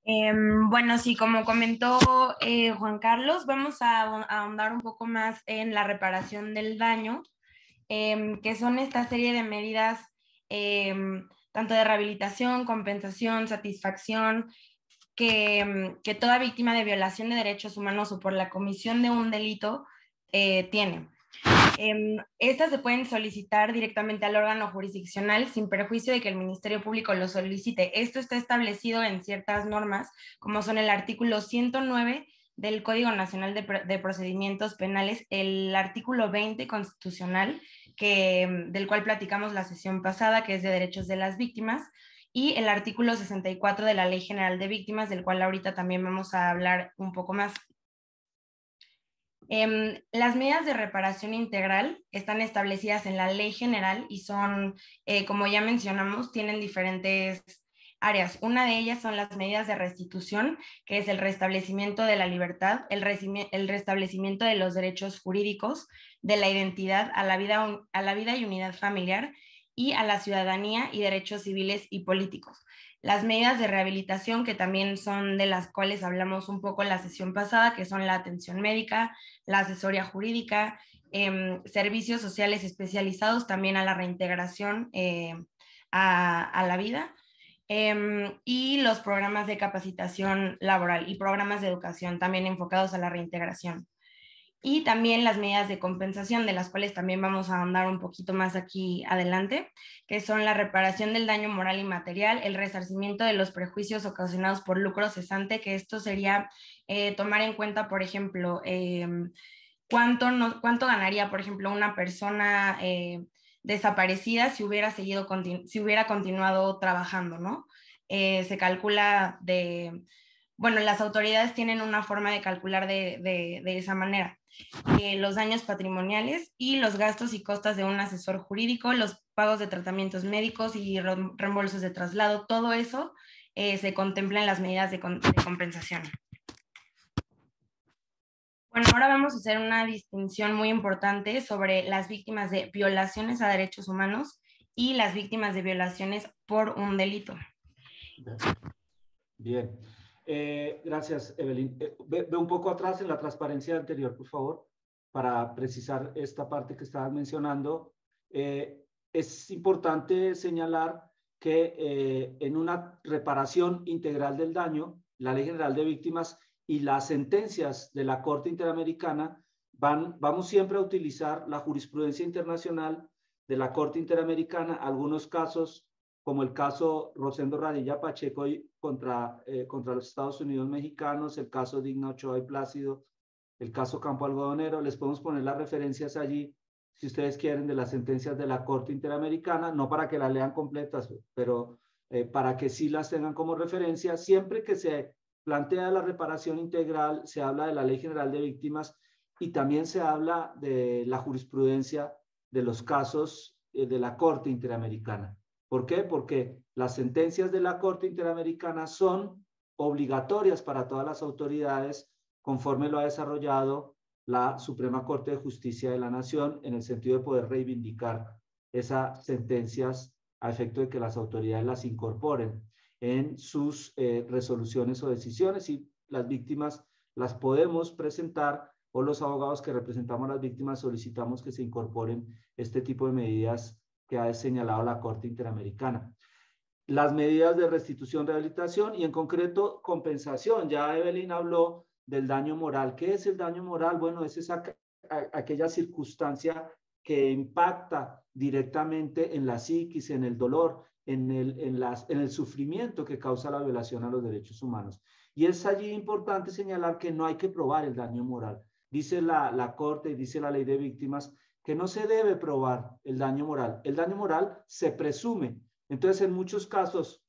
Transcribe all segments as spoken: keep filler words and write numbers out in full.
Em, bueno, sí, como comentó eh, Juan Carlos, vamos a, a ahondar un poco más en la reparación del daño, em, que son esta serie de medidas, em, tanto de rehabilitación, compensación, satisfacción, que, em, que toda víctima de violación de derechos humanos o por la comisión de un delito eh, tiene. Eh, estas se pueden solicitar directamente al órgano jurisdiccional sin perjuicio de que el Ministerio Público lo solicite. Esto está establecido en ciertas normas, como son el artículo ciento nueve del Código Nacional de, de Procedimientos Penales, el artículo veinte constitucional, que, del cual platicamos la sesión pasada, que es de derechos de las víctimas, y el artículo sesenta y cuatro de la Ley General de Víctimas, del cual ahorita también vamos a hablar un poco más. Eh, las medidas de reparación integral están establecidas en la ley general y son, eh, como ya mencionamos, tienen diferentes áreas. Una de ellas son las medidas de restitución, que es el restablecimiento de la libertad, el, el restablecimiento de los derechos jurídicos, de la identidad, a la vida, a la vida y unidad familiar y a la ciudadanía y derechos civiles y políticos. Las medidas de rehabilitación, que también son de las cuales hablamos un poco en la sesión pasada, que son la atención médica, la asesoría jurídica, eh, servicios sociales especializados también a la reintegración eh, a, a, la vida, eh, y los programas de capacitación laboral y programas de educación también enfocados a la reintegración. Y también las medidas de compensación, de las cuales también vamos a ahondar un poquito más aquí adelante, que son la reparación del daño moral y material, el resarcimiento de los prejuicios ocasionados por lucro cesante, que esto sería eh, tomar en cuenta, por ejemplo, eh, cuánto, no, cuánto ganaría, por ejemplo, una persona eh, desaparecida si hubiera seguido, si hubiera continuado trabajando, ¿no? Eh, se calcula de, bueno, las autoridades tienen una forma de calcular de, de, de esa manera. Eh, los daños patrimoniales y los gastos y costas de un asesor jurídico, los pagos de tratamientos médicos y reembolsos de traslado, todo eso eh, se contempla en las medidas de, de compensación. Bueno, ahora vamos a hacer una distinción muy importante sobre las víctimas de violaciones a derechos humanos y las víctimas de violaciones por un delito. Bien. Eh, gracias, Evelyn. Eh, ve, ve un poco atrás en la transparencia anterior, por favor, para precisar esta parte que estabas mencionando. Eh, es importante señalar que eh, en una reparación integral del daño, la Ley General de Víctimas y las sentencias de la Corte Interamericana van, vamos siempre a utilizar la jurisprudencia internacional de la Corte Interamericana, algunos casos como el caso Rosendo Radilla Pacheco contra, eh, contra los Estados Unidos mexicanos, el caso Digna Ochoa y Plácido, el caso Campo Algodonero. Les podemos poner las referencias allí, si ustedes quieren, de las sentencias de la Corte Interamericana, no para que las lean completas, pero eh, para que sí las tengan como referencia. Siempre que se plantea la reparación integral, se habla de la Ley General de Víctimas y también se habla de la jurisprudencia de los casos eh, de la Corte Interamericana. ¿Por qué? Porque las sentencias de la Corte Interamericana son obligatorias para todas las autoridades conforme lo ha desarrollado la Suprema Corte de Justicia de la Nación en el sentido de poder reivindicar esas sentencias a efecto de que las autoridades las incorporen en sus eh, resoluciones o decisiones y las víctimas las podemos presentar o los abogados que representamos a las víctimas solicitamos que se incorporen este tipo de medidas que ha señalado la Corte Interamericana. Las medidas de restitución, rehabilitación y en concreto compensación. Ya Evelyn habló del daño moral. ¿Qué es el daño moral? Bueno, es esa, a, aquella circunstancia que impacta directamente en la psiquis, en el dolor, en el, en, las, en el sufrimiento que causa la violación a los derechos humanos. Y es allí importante señalar que no hay que probar el daño moral. Dice la, la Corte y dice la Ley de Víctimas que no se debe probar el daño moral. El daño moral se presume. Entonces, en muchos casos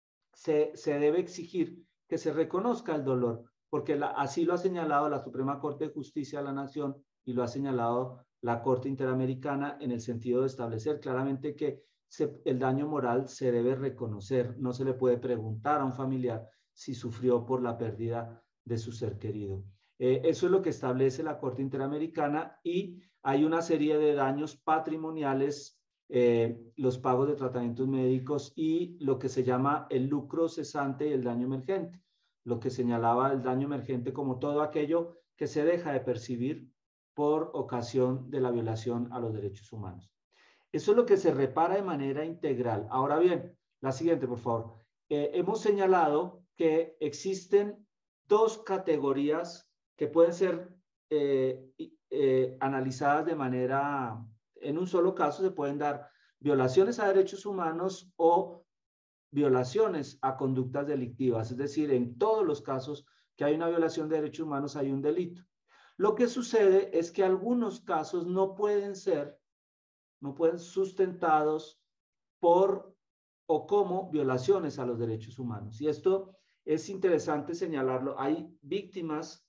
se, se debe exigir que se reconozca el dolor, porque la, así lo ha señalado la Suprema Corte de Justicia de la Nación y lo ha señalado la Corte Interamericana en el sentido de establecer claramente que se, el daño moral se debe reconocer. No se le puede preguntar a un familiar si sufrió por la pérdida de su ser querido. Eh, eso es lo que establece la Corte Interamericana y hay una serie de daños patrimoniales, eh, los pagos de tratamientos médicos y lo que se llama el lucro cesante y el daño emergente. lo que señalaba el daño emergente como todo aquello que se deja de percibir por ocasión de la violación a los derechos humanos. Eso es lo que se repara de manera integral. Ahora bien, la siguiente, por favor. Eh, hemos señalado que existen dos categorías que pueden ser eh, eh, analizadas de manera, en un solo caso se pueden dar violaciones a derechos humanos o violaciones a conductas delictivas, es decir, en todos los casos que hay una violación de derechos humanos hay un delito. Lo que sucede es que algunos casos no pueden ser, no pueden sustentados por o como violaciones a los derechos humanos. Y esto es interesante señalarlo. Hay víctimas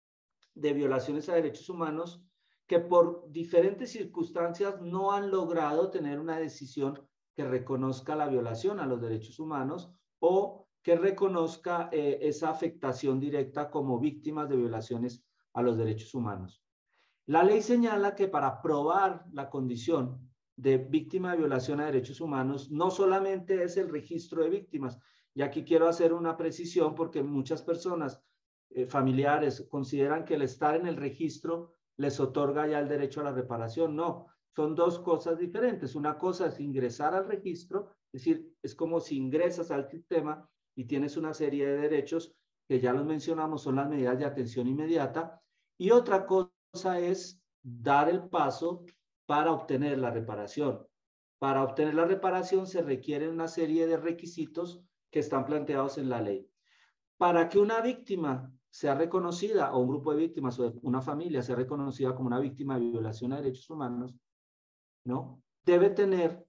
de violaciones a derechos humanos que por diferentes circunstancias no han logrado tener una decisión que reconozca la violación a los derechos humanos o que reconozca eh, esa afectación directa como víctimas de violaciones a los derechos humanos. La ley señala que para probar la condición de víctima de violación a derechos humanos no solamente es el registro de víctimas, y aquí quiero hacer una precisión porque muchas personas eh, familiares consideran que el estar en el registro les otorga ya el derecho a la reparación. No, son dos cosas diferentes. Una cosa es ingresar al registro, es decir, es como si ingresas al sistema y tienes una serie de derechos que ya los mencionamos, son las medidas de atención inmediata, y otra cosa es dar el paso para obtener la reparación. Para obtener la reparación se requiere una serie de requisitos que están planteados en la ley. Para que una víctima sea reconocida, o un grupo de víctimas, o una familia sea reconocida como una víctima de violación a derechos humanos, ¿no? Debe tener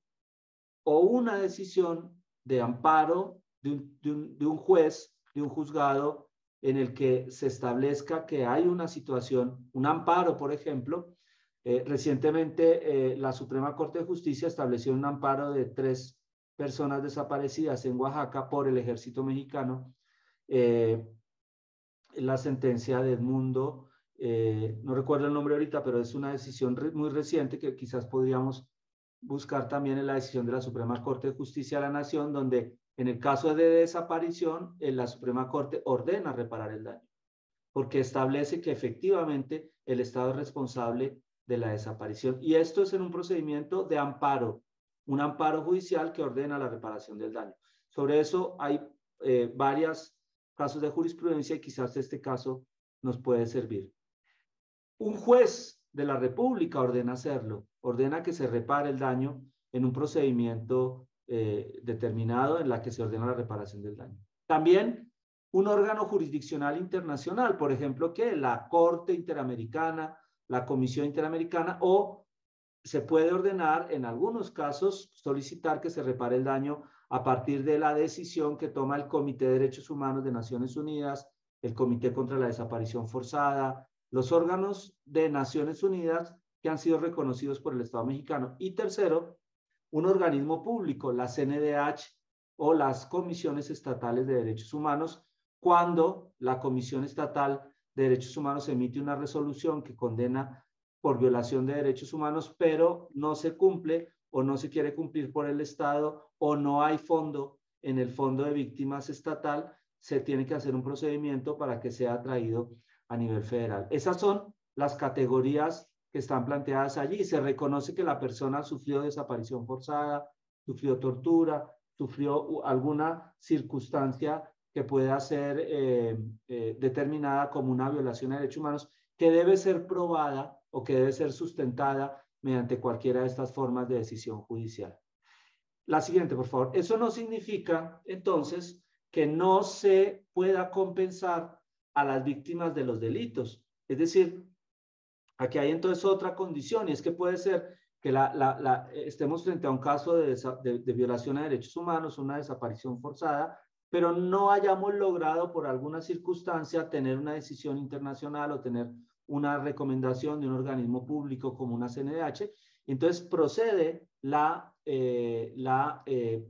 o una decisión de amparo de un, de un, de un juez, de un juzgado, en el que se establezca que hay una situación, un amparo, por ejemplo. Eh, recientemente, eh, la Suprema Corte de Justicia estableció un amparo de tres personas desaparecidas en Oaxaca por el ejército mexicano. Eh, la sentencia de Edmundo, eh, no recuerdo el nombre ahorita, pero es una decisión re muy reciente que quizás podríamos buscar también en la decisión de la Suprema Corte de Justicia de la Nación, donde en el caso de desaparición, en la Suprema Corte ordena reparar el daño, porque establece que efectivamente el Estado es responsable de la desaparición. Y esto es en un procedimiento de amparo, un amparo judicial que ordena la reparación del daño. Sobre eso hay eh, varios casos de jurisprudencia y quizás este caso nos puede servir. Un juez de la República ordena hacerlo, ordena que se repare el daño en un procedimiento eh, determinado en la que se ordena la reparación del daño. También un órgano jurisdiccional internacional, por ejemplo, que la Corte Interamericana, la Comisión Interamericana, o se puede ordenar en algunos casos solicitar que se repare el daño a partir de la decisión que toma el Comité de Derechos Humanos de Naciones Unidas, el Comité contra la Desaparición Forzada, los órganos de Naciones Unidas que han sido reconocidos por el Estado mexicano. Y tercero, un organismo público, la C N D H o las comisiones estatales de derechos humanos, cuando la Comisión Estatal de Derechos Humanos emite una resolución que condena por violación de derechos humanos, pero no se cumple o no se quiere cumplir por el Estado o no hay fondo en el fondo de víctimas estatal, se tiene que hacer un procedimiento para que sea traído a nivel federal. Esas son las categorías que están planteadas allí. Se reconoce que la persona sufrió desaparición forzada, sufrió tortura, sufrió alguna circunstancia que pueda ser eh, eh, determinada como una violación de derechos humanos, que debe ser probada o que debe ser sustentada mediante cualquiera de estas formas de decisión judicial. La siguiente, por favor. Eso no significa, entonces, que no se pueda compensar a las víctimas de los delitos. Es decir, aquí hay entonces otra condición, y es que puede ser que la, la, la, estemos frente a un caso de, de, de violación a derechos humanos, una desaparición forzada, pero no hayamos logrado por alguna circunstancia tener una decisión internacional o tener una recomendación de un organismo público como una C N D H. Entonces procede la, eh, la eh,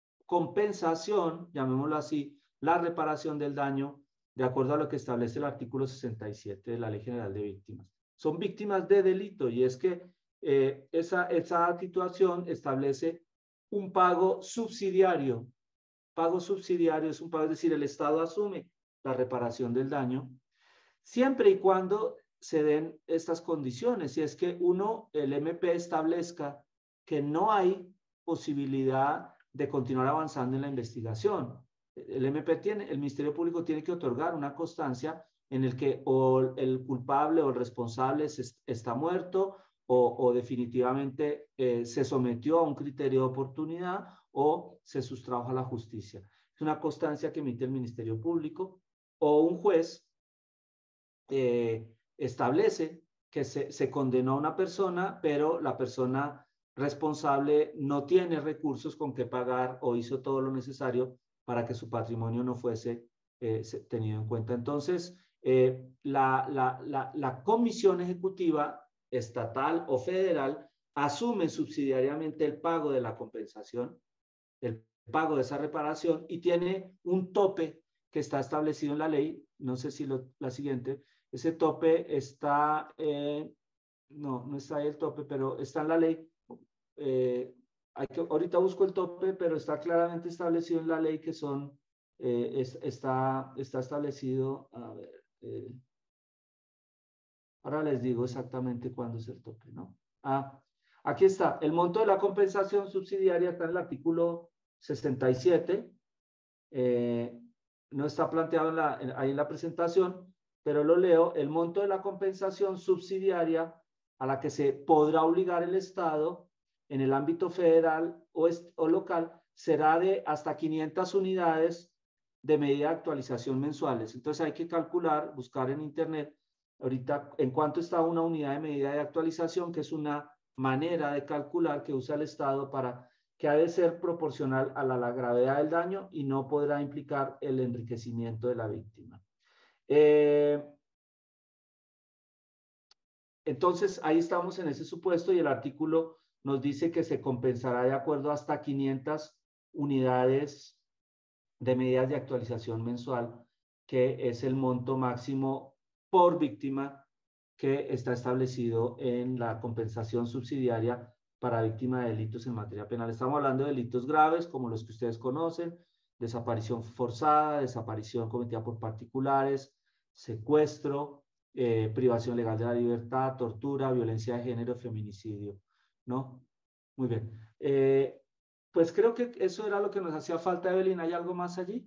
compensación, llamémoslo así, la reparación del daño, de acuerdo a lo que establece el artículo sesenta y siete de la Ley General de Víctimas. Son víctimas de delito, y es que eh, esa, esa situación establece un pago subsidiario. Pago subsidiario es un pago, es decir, el Estado asume la reparación del daño, siempre y cuando se den estas condiciones. Y es que uno, el M P establezca que no hay posibilidad de continuar avanzando en la investigación. El M P tiene, el Ministerio Público tiene que otorgar una constancia en el que o el culpable o el responsable se, está muerto o, o definitivamente eh, se sometió a un criterio de oportunidad o se sustrajo a la justicia. Es una constancia que emite el Ministerio Público o un juez eh, establece que se, se condenó a una persona, pero la persona responsable no tiene recursos con que pagar o hizo todo lo necesario para que su patrimonio no fuese eh, tenido en cuenta. Entonces, eh, la, la, la, la Comisión Ejecutiva Estatal o Federal asume subsidiariamente el pago de la compensación, el pago de esa reparación, y tiene un tope que está establecido en la ley. No sé si lo, la siguiente, ese tope está, eh, no, no está ahí el tope, pero está en la ley. Eh, hay que, ahorita busco el tope, pero está claramente establecido en la ley que son, eh, es, está, está establecido, a ver, eh, ahora les digo exactamente cuándo es el tope, ¿no? Ah, aquí está, el monto de la compensación subsidiaria está en el artículo sesenta y siete, eh, no está planteado en la, en, ahí en la presentación, pero lo leo. El monto de la compensación subsidiaria a la que se podrá obligar el Estado en el ámbito federal o, est o local será de hasta quinientas unidades de medida de actualización mensuales. Entonces hay que calcular, buscar en internet ahorita en cuánto está una unidad de medida de actualización, que es una manera de calcular que usa el Estado para que ha de ser proporcional a la, la gravedad del daño y no podrá implicar el enriquecimiento de la víctima. Eh, entonces, ahí estamos en ese supuesto y el artículo nos dice que se compensará de acuerdo hasta quinientas unidades de medidas de actualización mensual, que es el monto máximo por víctima que está establecido en la compensación subsidiaria para víctima de delitos en materia penal. Estamos hablando de delitos graves como los que ustedes conocen: desaparición forzada, desaparición cometida por particulares, secuestro, eh, privación legal de la libertad, tortura, violencia de género, feminicidio, ¿no? Muy bien. Eh, pues creo que eso era lo que nos hacía falta, Evelyn. ¿Hay algo más allí?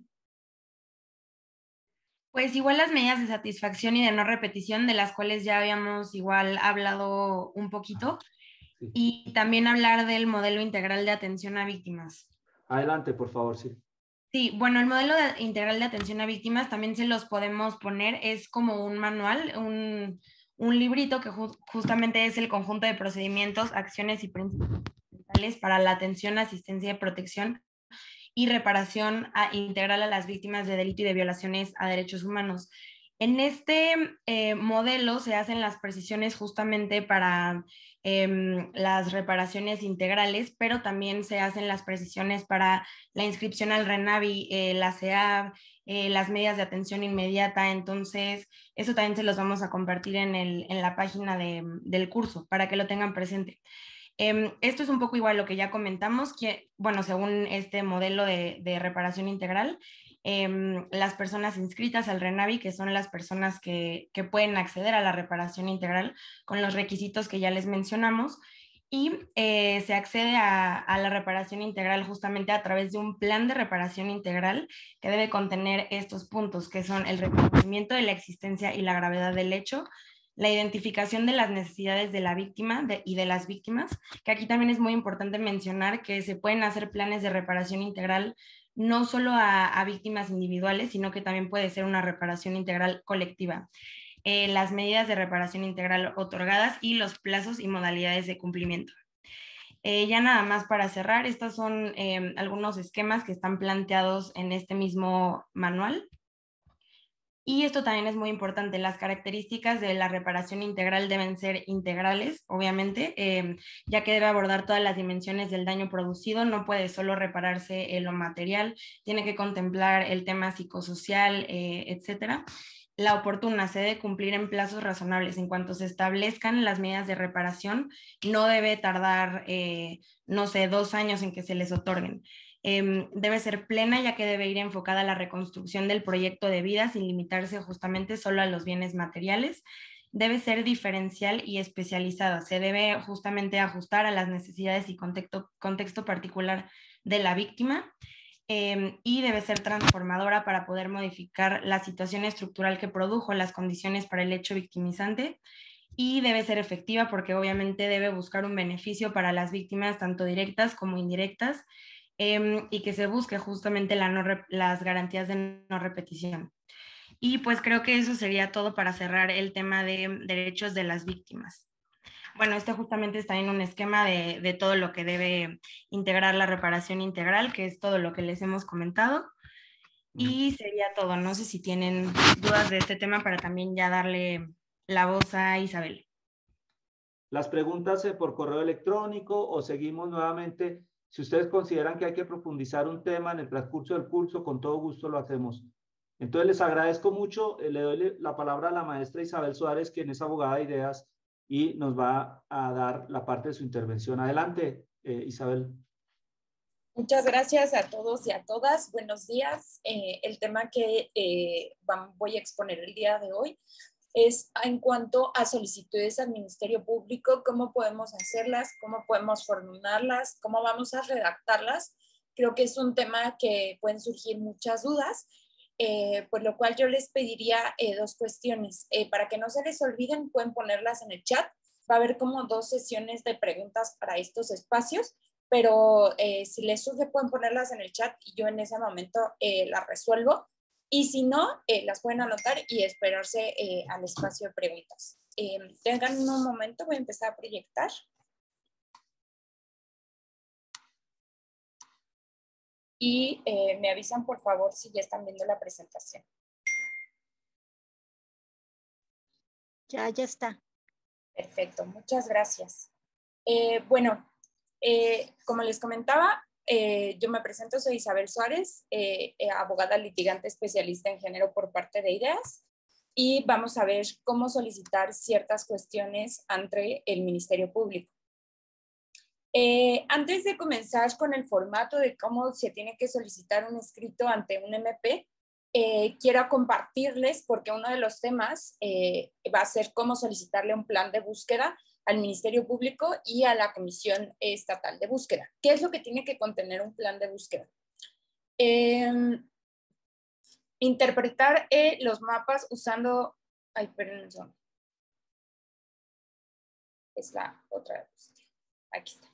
Pues igual las medidas de satisfacción y de no repetición, de las cuales ya habíamos igual hablado un poquito, Sí. y también hablar del modelo integral de atención a víctimas. Adelante, por favor, sí. Sí, bueno, el modelo de, integral de atención a víctimas también se los podemos poner, es como un manual, un, un librito que ju justamente es el conjunto de procedimientos, acciones y principios para la atención, asistencia, protección y reparación a, integral a las víctimas de delito y de violaciones a derechos humanos. En este eh, modelo se hacen las precisiones justamente para eh, las reparaciones integrales, pero también se hacen las precisiones para la inscripción al RENAVI, eh, la C E A B, eh, las medidas de atención inmediata. Entonces, eso también se los vamos a compartir en, el, en la página de, del curso para que lo tengan presente. Eh, esto es un poco igual lo que ya comentamos, que, bueno, según este modelo de, de reparación integral, eh, las personas inscritas al RENAVI, que son las personas que, que pueden acceder a la reparación integral con los requisitos que ya les mencionamos, y eh, se accede a, a la reparación integral justamente a través de un plan de reparación integral que debe contener estos puntos, que son el reconocimiento de la existencia y la gravedad del hecho, la identificación de las necesidades de la víctima de, y de las víctimas, que aquí también es muy importante mencionar que se pueden hacer planes de reparación integral no solo a, a víctimas individuales, sino que también puede ser una reparación integral colectiva. Eh, las medidas de reparación integral otorgadas y los plazos y modalidades de cumplimiento. Eh, ya nada más para cerrar, estos son eh, algunos esquemas que están planteados en este mismo manual. Y esto también es muy importante, las características de la reparación integral deben ser integrales, obviamente, eh, ya que debe abordar todas las dimensiones del daño producido, no puede solo repararse en lo material, tiene que contemplar el tema psicosocial, eh, etcétera. La oportuna se debe cumplir en plazos razonables. En cuanto se establezcan las medidas de reparación, no debe tardar, eh, no sé, dos años en que se les otorguen. Eh, debe ser plena, ya que debe ir enfocada a la reconstrucción del proyecto de vida sin limitarse justamente solo a los bienes materiales. Debe ser diferencial y especializada. Se debe justamente ajustar a las necesidades y contexto, contexto particular de la víctima. Eh, y debe ser transformadora para poder modificar la situación estructural que produjo las condiciones para el hecho victimizante, y debe ser efectiva porque obviamente debe buscar un beneficio para las víctimas, tanto directas como indirectas, eh, y que se busque justamente la no las garantías de no repetición. Y pues creo que eso sería todo para cerrar el tema de derechos de las víctimas. Bueno, este justamente está en un esquema de, de todo lo que debe integrar la reparación integral, que es todo lo que les hemos comentado. Y sería todo. No sé si tienen dudas de este tema para también ya darle la voz a Isabel. Las preguntas por correo electrónico o seguimos nuevamente. Si ustedes consideran que hay que profundizar un tema en el transcurso del curso, con todo gusto lo hacemos. Entonces les agradezco mucho. Le doy la palabra a la maestra Isabel Suárez, quien es abogada de ideas y nos va a dar la parte de su intervención. Adelante, eh, Isabel. Muchas gracias a todos y a todas. Buenos días. Eh, el tema que eh, voy a exponer el día de hoy es en cuanto a solicitudes al Ministerio Público, cómo podemos hacerlas, cómo podemos formularlas, cómo vamos a redactarlas. Creo que es un tema que pueden surgir muchas dudas, eh, por lo cual yo les pediría eh, dos cuestiones. Eh, para que no se les olviden, pueden ponerlas en el chat. Va a haber como dos sesiones de preguntas para estos espacios, pero eh, si les surge pueden ponerlas en el chat y yo en ese momento eh, las resuelvo. Y si no, eh, las pueden anotar y esperarse eh, al espacio de preguntas. Eh, tengan un momento, voy a empezar a proyectar. Y eh, me avisan, por favor, si ya están viendo la presentación. Ya, ya está. Perfecto, muchas gracias. Eh, bueno, eh, como les comentaba, Eh, yo me presento, soy Isabel Suárez, eh, eh, abogada litigante especialista en género por parte de IDEAS, y vamos a ver cómo solicitar ciertas cuestiones ante el Ministerio Público. Eh, antes de comenzar con el formato de cómo se tiene que solicitar un escrito ante un M P, eh, quiero compartirles, porque uno de los temas eh, va a ser cómo solicitarle un plan de búsqueda al Ministerio Público y a la Comisión Estatal de Búsqueda. ¿Qué es lo que tiene que contener un plan de búsqueda? Eh, interpretar eh, los mapas usando... Ay, perdón. Es la otra. Aquí está.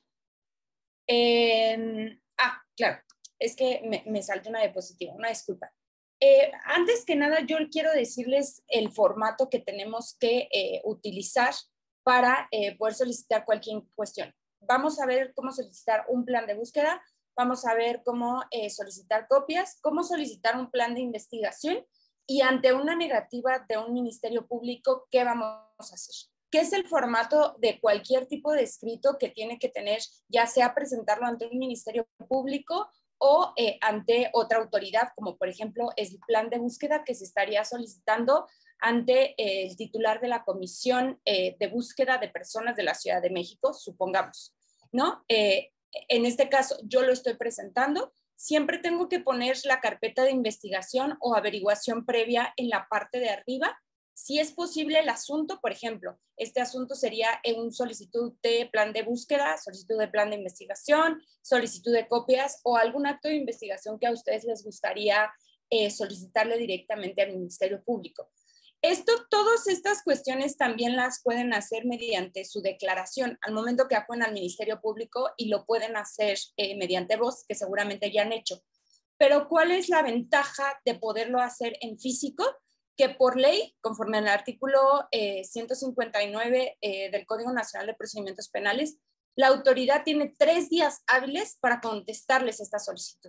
Eh, ah, claro. Es que me, me salta una diapositiva. Una disculpa. Eh, antes que nada, yo quiero decirles el formato que tenemos que eh, utilizar para eh, poder solicitar cualquier cuestión. Vamos a ver cómo solicitar un plan de búsqueda, vamos a ver cómo eh, solicitar copias, cómo solicitar un plan de investigación y ante una negativa de un ministerio público, ¿qué vamos a hacer? ¿Qué es el formato de cualquier tipo de escrito que tiene que tener, ya sea presentarlo ante un ministerio público o eh, ante otra autoridad, como por ejemplo es el plan de búsqueda que se estaría solicitando ante eh, el titular de la Comisión eh, de Búsqueda de Personas de la Ciudad de México, supongamos, ¿no? Eh, en este caso, yo lo estoy presentando. Siempre tengo que poner la carpeta de investigación o averiguación previa en la parte de arriba. Si es posible el asunto, por ejemplo, este asunto sería en un solicitud de plan de búsqueda, solicitud de plan de investigación, solicitud de copias o algún acto de investigación que a ustedes les gustaría eh, solicitarle directamente al Ministerio Público. Esto, todas estas cuestiones también las pueden hacer mediante su declaración al momento que acuden al Ministerio Público y lo pueden hacer eh, mediante voz, que seguramente ya han hecho. Pero ¿cuál es la ventaja de poderlo hacer en físico? Que por ley, conforme al artículo eh, ciento cincuenta y nueve eh, del Código Nacional de Procedimientos Penales, la autoridad tiene tres días hábiles para contestarles esta solicitud.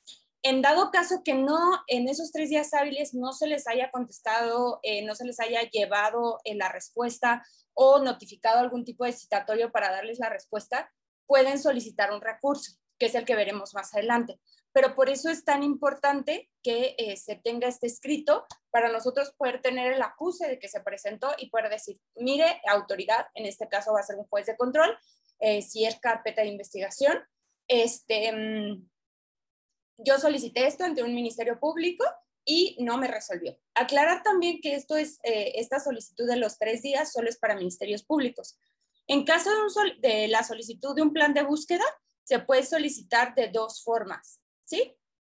En dado caso que no, en esos tres días hábiles no se les haya contestado, eh, no se les haya llevado eh, la respuesta o notificado algún tipo de citatorio para darles la respuesta, pueden solicitar un recurso, que es el que veremos más adelante. Pero por eso es tan importante que eh, se tenga este escrito para nosotros poder tener el acuse de que se presentó y poder decir, mire, autoridad, en este caso va a ser un juez de control, eh, si es carpeta de investigación, este... yo solicité esto ante un ministerio público y no me resolvió. Aclarar también que esto es, eh, esta solicitud de los tres días solo es para ministerios públicos. En caso de, un sol, de la solicitud de un plan de búsqueda, se puede solicitar de dos formas, ¿sí?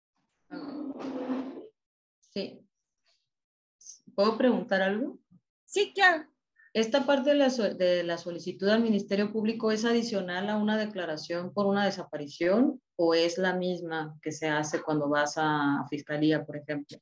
Sí. ¿Puedo preguntar algo? Sí, claro. ¿Esta parte de la, de la solicitud al Ministerio Público es adicional a una declaración por una desaparición o es la misma que se hace cuando vas a Fiscalía, por ejemplo?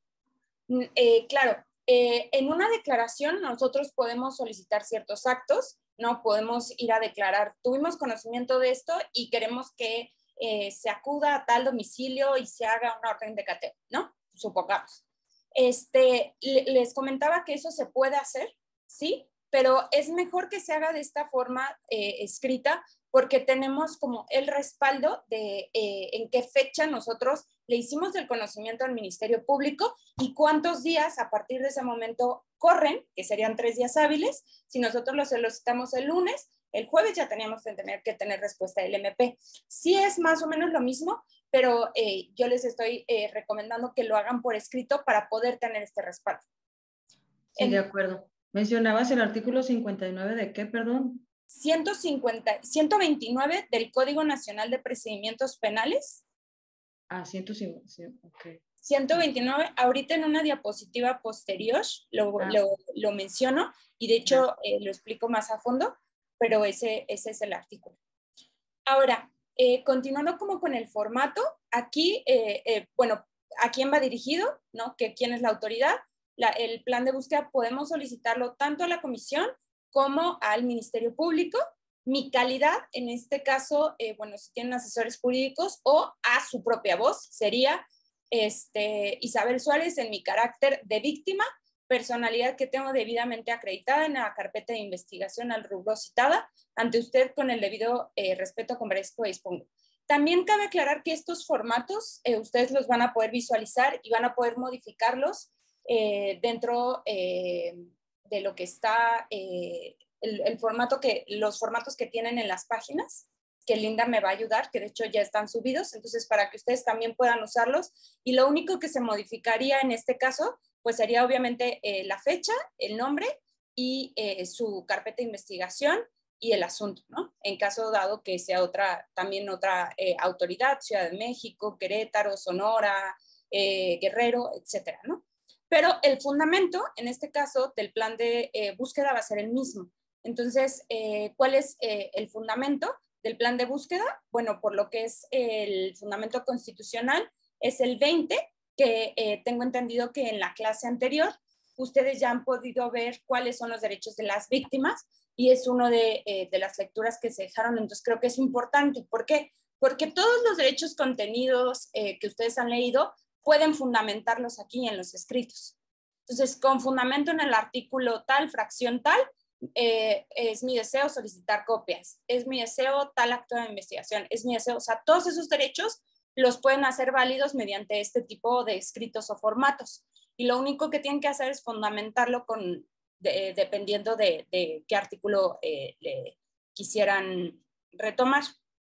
Eh, claro, eh, en una declaración nosotros podemos solicitar ciertos actos, ¿no? Podemos ir a declarar, tuvimos conocimiento de esto y queremos que eh, se acuda a tal domicilio y se haga una orden de cateo, ¿no? Supongamos. Este, les comentaba que eso se puede hacer, ¿sí? Pero es mejor que se haga de esta forma eh, escrita porque tenemos como el respaldo de eh, en qué fecha nosotros le hicimos el conocimiento al Ministerio Público y cuántos días a partir de ese momento corren, que serían tres días hábiles. Si nosotros lo solicitamos el lunes, el jueves ya teníamos que tener, que tener respuesta del M P. Sí es más o menos lo mismo, pero eh, yo les estoy eh, recomendando que lo hagan por escrito para poder tener este respaldo. Sí, En, de acuerdo. ¿Mencionabas el artículo cincuenta y nueve de qué, perdón? ciento cincuenta, ciento veintinueve del Código Nacional de Procedimientos Penales. Ah, ciento cincuenta, sí, ok. ciento veintinueve, ahorita en una diapositiva posterior lo, Ah. lo, lo menciono y de hecho eh, lo explico más a fondo, pero ese, ese es el artículo. Ahora, eh, continuando como con el formato, aquí, eh, eh, bueno, ¿a quién va dirigido? ¿No? ¿Que quién es la autoridad? La, el plan de búsqueda podemos solicitarlo tanto a la comisión como al Ministerio Público. Mi calidad, en este caso, eh, bueno, si tienen asesores jurídicos o a su propia voz, sería este, Isabel Suárez en mi carácter de víctima, personalidad que tengo debidamente acreditada en la carpeta de investigación al rubro citada, ante usted con el debido eh, respeto, comparezco y expongo. También cabe aclarar que estos formatos eh, ustedes los van a poder visualizar y van a poder modificarlos eh, dentro eh, de lo que está, eh, el, el formato que, los formatos que tienen en las páginas, que Linda me va a ayudar, que de hecho ya están subidos, entonces para que ustedes también puedan usarlos. Y lo único que se modificaría en este caso, pues sería obviamente eh, la fecha, el nombre y eh, su carpeta de investigación y el asunto, ¿no? En caso dado que sea otra, también otra eh, autoridad, Ciudad de México, Querétaro, Sonora, eh, Guerrero, etcétera, ¿no? Pero el fundamento, en este caso, del plan de eh, búsqueda va a ser el mismo. Entonces, eh, ¿cuál es eh, el fundamento del plan de búsqueda? Bueno, por lo que es el fundamento constitucional, es el veinte, que eh, tengo entendido que en la clase anterior ustedes ya han podido ver cuáles son los derechos de las víctimas y es uno de, eh, de las lecturas que se dejaron, entonces creo que es importante. ¿Por qué? Porque todos los derechos contenidos eh, que ustedes han leído pueden fundamentarlos aquí en los escritos. Entonces, con fundamento en el artículo tal, fracción tal, eh, es mi deseo solicitar copias, es mi deseo tal acto de investigación, es mi deseo, o sea, todos esos derechos los pueden hacer válidos mediante este tipo de escritos o formatos. Y lo único que tienen que hacer es fundamentarlo con, de, dependiendo de, de qué artículo eh, le quisieran retomar.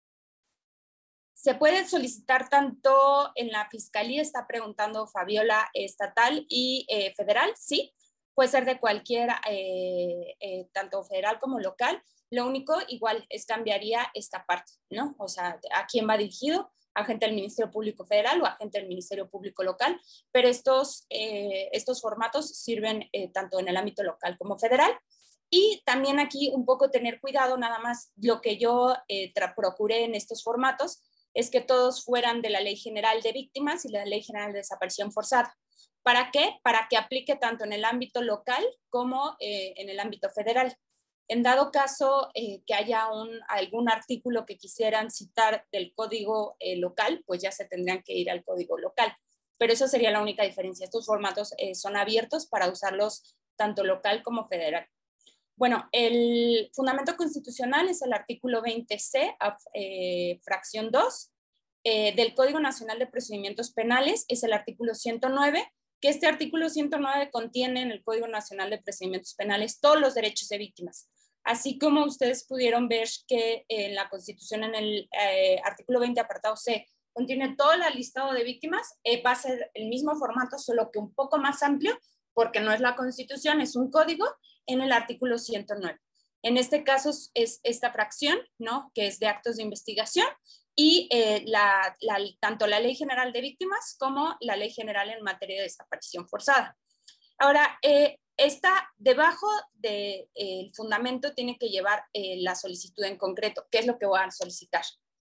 Se puede solicitar tanto en la Fiscalía, está preguntando Fabiola, estatal y eh, federal, sí. Puede ser de cualquier, eh, eh, tanto federal como local. Lo único, igual, es cambiaría esta parte, ¿no? O sea, ¿a quién va dirigido? Agente del Ministerio Público Federal o agente del Ministerio Público Local, pero estos, eh, estos formatos sirven eh, tanto en el ámbito local como federal. Y también aquí un poco tener cuidado, nada más lo que yo eh, procuré en estos formatos es que todos fueran de la Ley General de Víctimas y la Ley General de Desaparición Forzada. ¿Para qué? Para que aplique tanto en el ámbito local como eh, en el ámbito federal. En dado caso eh, que haya un, algún artículo que quisieran citar del código eh, local, pues ya se tendrían que ir al código local. Pero eso sería la única diferencia. Estos formatos eh, son abiertos para usarlos tanto local como federal. Bueno, el fundamento constitucional es el artículo veinte ce, eh, fracción dos, eh, del Código Nacional de Procedimientos Penales, es el artículo ciento nueve, que este artículo ciento nueve contiene en el Código Nacional de Procedimientos Penales todos los derechos de víctimas. Así como ustedes pudieron ver que en la Constitución, en el eh, artículo veinte, apartado C, contiene todo el listado de víctimas, eh, va a ser el mismo formato, solo que un poco más amplio, porque no es la Constitución, es un código en el artículo ciento nueve. En este caso es esta fracción, ¿no?, que es de actos de investigación, y eh, la, la, tanto la Ley General de Víctimas como la Ley General en materia de desaparición forzada. Ahora, eh, está debajo del de, fundamento tiene que llevar eh, la solicitud en concreto. ¿Qué es lo que voy a solicitar?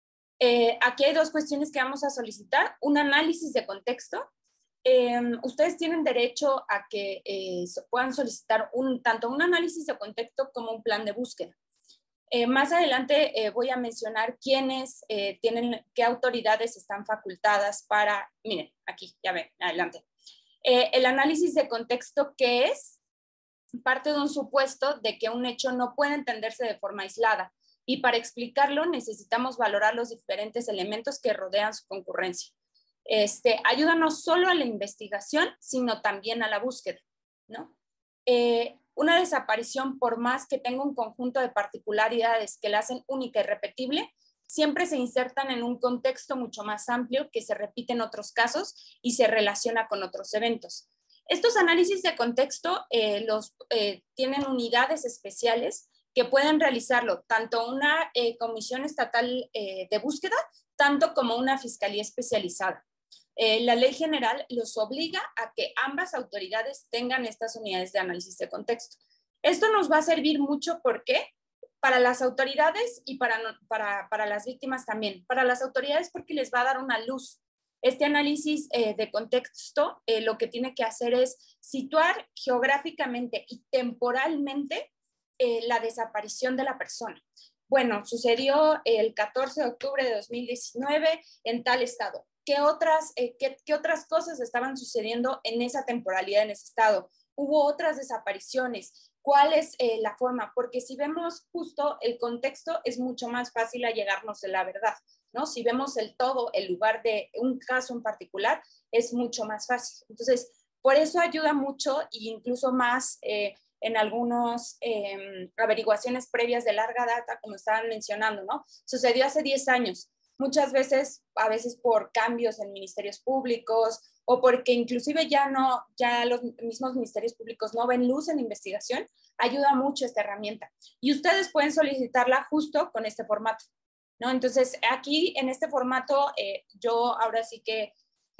Eh, aquí hay dos cuestiones que vamos a solicitar. Un análisis de contexto. Eh, ustedes tienen derecho a que eh, puedan solicitar un, tanto un análisis de contexto como un plan de búsqueda. Eh, más adelante eh, voy a mencionar quiénes eh, tienen, qué autoridades están facultadas para, miren, aquí, ya ven, adelante. Eh, el análisis de contexto, ¿qué es? Parte de un supuesto de que un hecho no puede entenderse de forma aislada, y para explicarlo necesitamos valorar los diferentes elementos que rodean su concurrencia. Este, ayuda no solo a la investigación, sino también a la búsqueda, ¿no? Eh, una desaparición, por más que tenga un conjunto de particularidades que la hacen única y repetible, siempre se insertan en un contexto mucho más amplio que se repite en otros casos y se relaciona con otros eventos. Estos análisis de contexto eh, los, eh, tienen unidades especiales que pueden realizarlo tanto una eh, comisión estatal eh, de búsqueda, tanto como una fiscalía especializada. Eh, la ley general los obliga a que ambas autoridades tengan estas unidades de análisis de contexto. Esto nos va a servir mucho porque para las autoridades y para, para, para las víctimas también. Para las autoridades porque les va a dar una luz. Este análisis eh, de contexto eh, lo que tiene que hacer es situar geográficamente y temporalmente eh, la desaparición de la persona. Bueno, sucedió el catorce de octubre de dos mil diecinueve en tal estado. ¿Qué otras, eh, qué, qué otras cosas estaban sucediendo en esa temporalidad, en ese estado? ¿Hubo otras desapariciones? ¿Cuál es eh, la forma? Porque si vemos justo el contexto, es mucho más fácil allegarnos de la verdad, ¿no? Si vemos el todo, el lugar de un caso en particular, es mucho más fácil. Entonces, por eso ayuda mucho, e incluso más eh, en algunas eh, averiguaciones previas de larga data, como estaban mencionando, ¿no? Sucedió hace diez años. Muchas veces, a veces por cambios en ministerios públicos o porque inclusive ya no, ya los mismos ministerios públicos no ven luz en la investigación, ayuda mucho esta herramienta. Y ustedes pueden solicitarla justo con este formato, ¿no? Entonces, aquí en este formato, eh, yo ahora sí que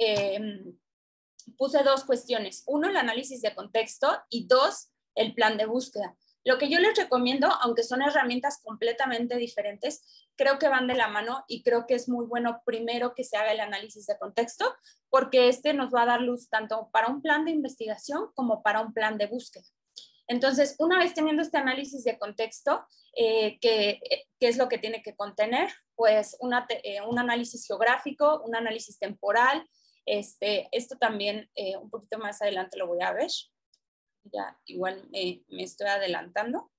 eh, puse dos cuestiones. Uno, el análisis de contexto y dos, el plan de búsqueda. Lo que yo les recomiendo, aunque son herramientas completamente diferentes, creo que van de la mano y creo que es muy bueno primero que se haga el análisis de contexto, porque este nos va a dar luz tanto para un plan de investigación como para un plan de búsqueda. Entonces, una vez teniendo este análisis de contexto, eh, ¿qué, ¿qué es lo que tiene que contener? Pues una, eh, un análisis geográfico, un análisis temporal. Este, esto también eh, un poquito más adelante lo voy a ver. Ya igual me, me estoy adelantando.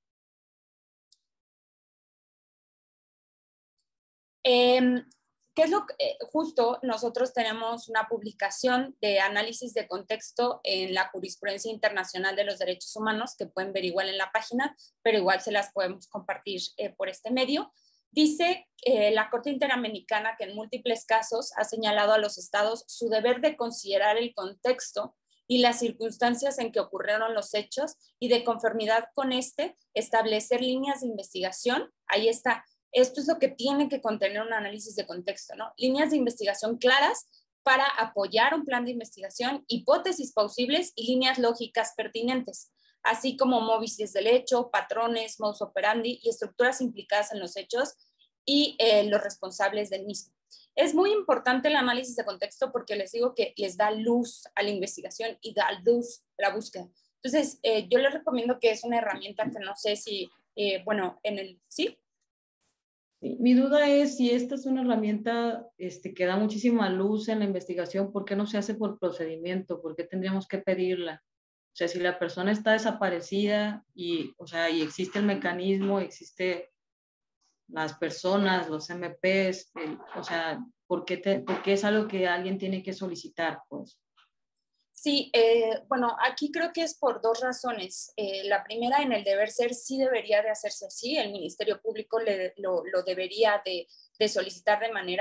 Eh, ¿Qué es lo que eh, justo nosotros tenemos una publicación de análisis de contexto en la jurisprudencia internacional de los derechos humanos que pueden ver igual en la página, pero igual se las podemos compartir eh, por este medio? Dice eh, la Corte Interamericana que en múltiples casos ha señalado a los estados su deber de considerar el contexto y las circunstancias en que ocurrieron los hechos y de conformidad con este establecer líneas de investigación. Ahí está. Esto es lo que tiene que contener un análisis de contexto, ¿no? Líneas de investigación claras para apoyar un plan de investigación, hipótesis plausibles y líneas lógicas pertinentes, así como móviles del hecho, patrones, modus operandi y estructuras implicadas en los hechos y eh, los responsables del mismo. Es muy importante el análisis de contexto porque les digo que les da luz a la investigación y da luz a la búsqueda. Entonces, eh, yo les recomiendo que es una herramienta que no sé si, eh, bueno, en el, ¿sí? Sí, mi duda es si esta es una herramienta este, que da muchísima luz en la investigación, ¿por qué no se hace por procedimiento? ¿Por qué tendríamos que pedirla? O sea, si la persona está desaparecida y, o sea, y existe el mecanismo, existe las personas, los M Ps, el, o sea, ¿por qué, te, ¿por qué es algo que alguien tiene que solicitar, pues? Sí, eh, bueno, aquí creo que es por dos razones. Eh, la primera, en el deber ser, sí debería de hacerse así. El Ministerio Público le, lo, lo debería de, de solicitar de manera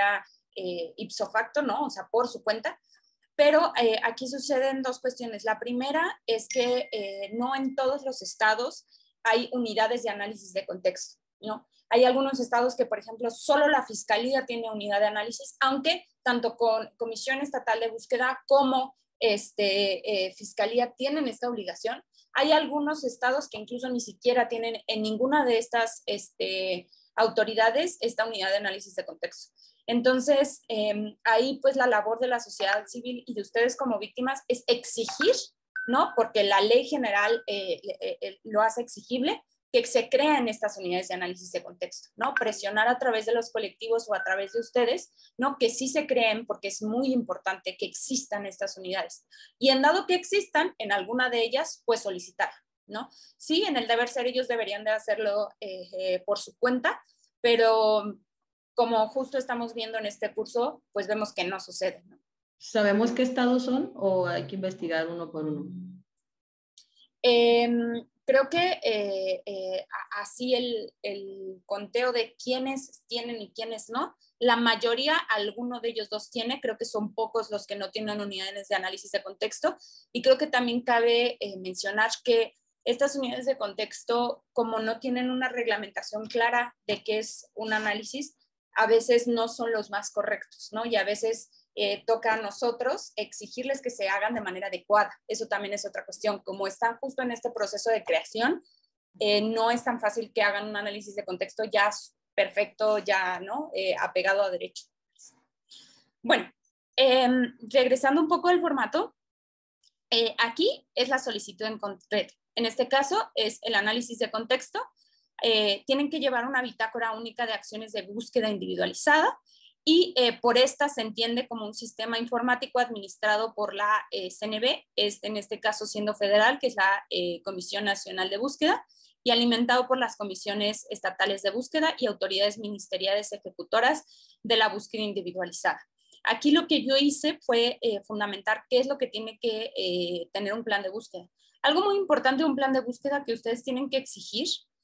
eh, ipso facto, ¿no? O sea, por su cuenta. Pero eh, aquí suceden dos cuestiones. La primera es que eh, no en todos los estados hay unidades de análisis de contexto, ¿no? Hay algunos estados que, por ejemplo, solo la Fiscalía tiene unidad de análisis, aunque tanto con Comisión Estatal de Búsqueda como este, eh, Fiscalía tienen esta obligación. Hay algunos estados que incluso ni siquiera tienen en ninguna de estas este, autoridades esta unidad de análisis de contexto. Entonces, eh, ahí pues la labor de la sociedad civil y de ustedes como víctimas es exigir, ¿no? Porque la ley general eh, eh, eh, lo hace exigible, que se crean estas unidades de análisis de contexto, ¿no? Presionar a través de los colectivos o a través de ustedes, ¿no? Que sí se creen, porque es muy importante que existan estas unidades. Y en dado que existan, en alguna de ellas, pues solicitar, ¿no? Sí, en el deber ser ellos deberían de hacerlo eh, eh, por su cuenta, pero como justo estamos viendo en este curso, pues vemos que no sucede, ¿no? ¿Sabemos qué estados son o hay que investigar uno por uno? Eh, creo que eh, eh, así el, el conteo de quiénes tienen y quiénes no, la mayoría, alguno de ellos dos tiene, creo que son pocos los que no tienen unidades de análisis de contexto, y creo que también cabe eh, mencionar que estas unidades de contexto, como no tienen una reglamentación clara de qué es un análisis, a veces no son los más correctos, ¿no? Y a veces eh, toca a nosotros exigirles que se hagan de manera adecuada. Eso también es otra cuestión. Como están justo en este proceso de creación, eh, no es tan fácil que hagan un análisis de contexto ya perfecto, ya, ¿no? Eh, apegado a derecho. Bueno, eh, regresando un poco al formato, eh, aquí es la solicitud en concreto. En este caso es el análisis de contexto. Eh, tienen que llevar una bitácora única de acciones de búsqueda individualizada y eh, por esta se entiende como un sistema informático administrado por la eh, C N B, este, en este caso siendo federal, que es la eh, Comisión Nacional de Búsqueda, y alimentado por las comisiones estatales de búsqueda y autoridades ministeriales ejecutoras de la búsqueda individualizada. Aquí lo que yo hice fue eh, fundamentar qué es lo que tiene que eh, tener un plan de búsqueda. Algo muy importante de un plan de búsqueda que ustedes tienen que exigir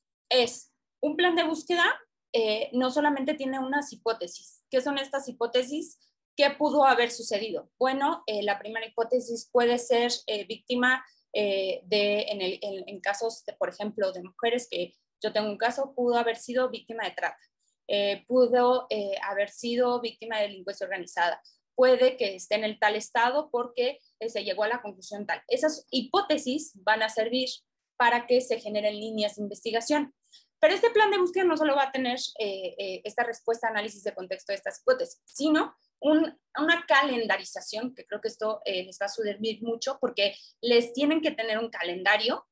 es un plan de búsqueda, eh, no solamente tiene unas hipótesis. ¿Qué son estas hipótesis? ¿Qué pudo haber sucedido? Bueno, eh, la primera hipótesis puede ser eh, víctima eh, de, en, el, en, en casos, de, por ejemplo, de mujeres, que yo tengo un caso, pudo haber sido víctima de trata, eh, pudo eh, haber sido víctima de delincuencia organizada, puede que esté en el tal estado porque eh, se llegó a la conclusión tal. Esas hipótesis van a servir para que se generen líneas de investigación. Pero este plan de búsqueda no solo va a tener eh, eh, esta respuesta, análisis de contexto de estas hipótesis, sino un, una calendarización, que creo que esto eh, les va a servir mucho porque les tienen que tener un calendario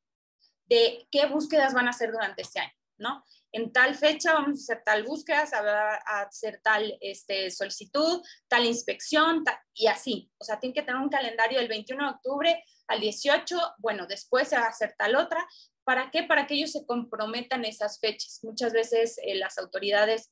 de qué búsquedas van a hacer durante este año, ¿no? En tal fecha vamos a hacer tal búsqueda, se va a hacer tal este, solicitud, tal inspección, tal, y así. O sea, tienen que tener un calendario del veintiuno de octubre al dieciocho, bueno, después se va a hacer tal otra. ¿Para qué? Para que ellos se comprometan esas fechas. Muchas veces eh, las autoridades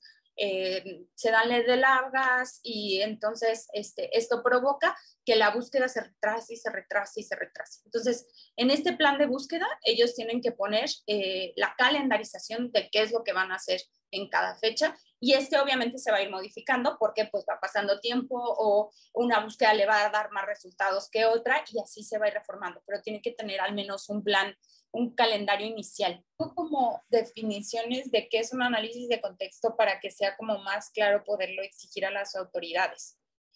eh, se dan de largas y entonces este, esto provoca que la búsqueda se retrase y se retrase y se retrase. Entonces, en este plan de búsqueda, ellos tienen que poner eh, la calendarización de qué es lo que van a hacer en cada fecha, y este obviamente se va a ir modificando porque pues va pasando tiempo o una búsqueda le va a dar más resultados que otra y así se va a ir reformando, pero tiene que tener al menos un plan, un calendario inicial. Como definiciones de qué es un análisis de contexto para que sea como más claro poderlo exigir a las autoridades.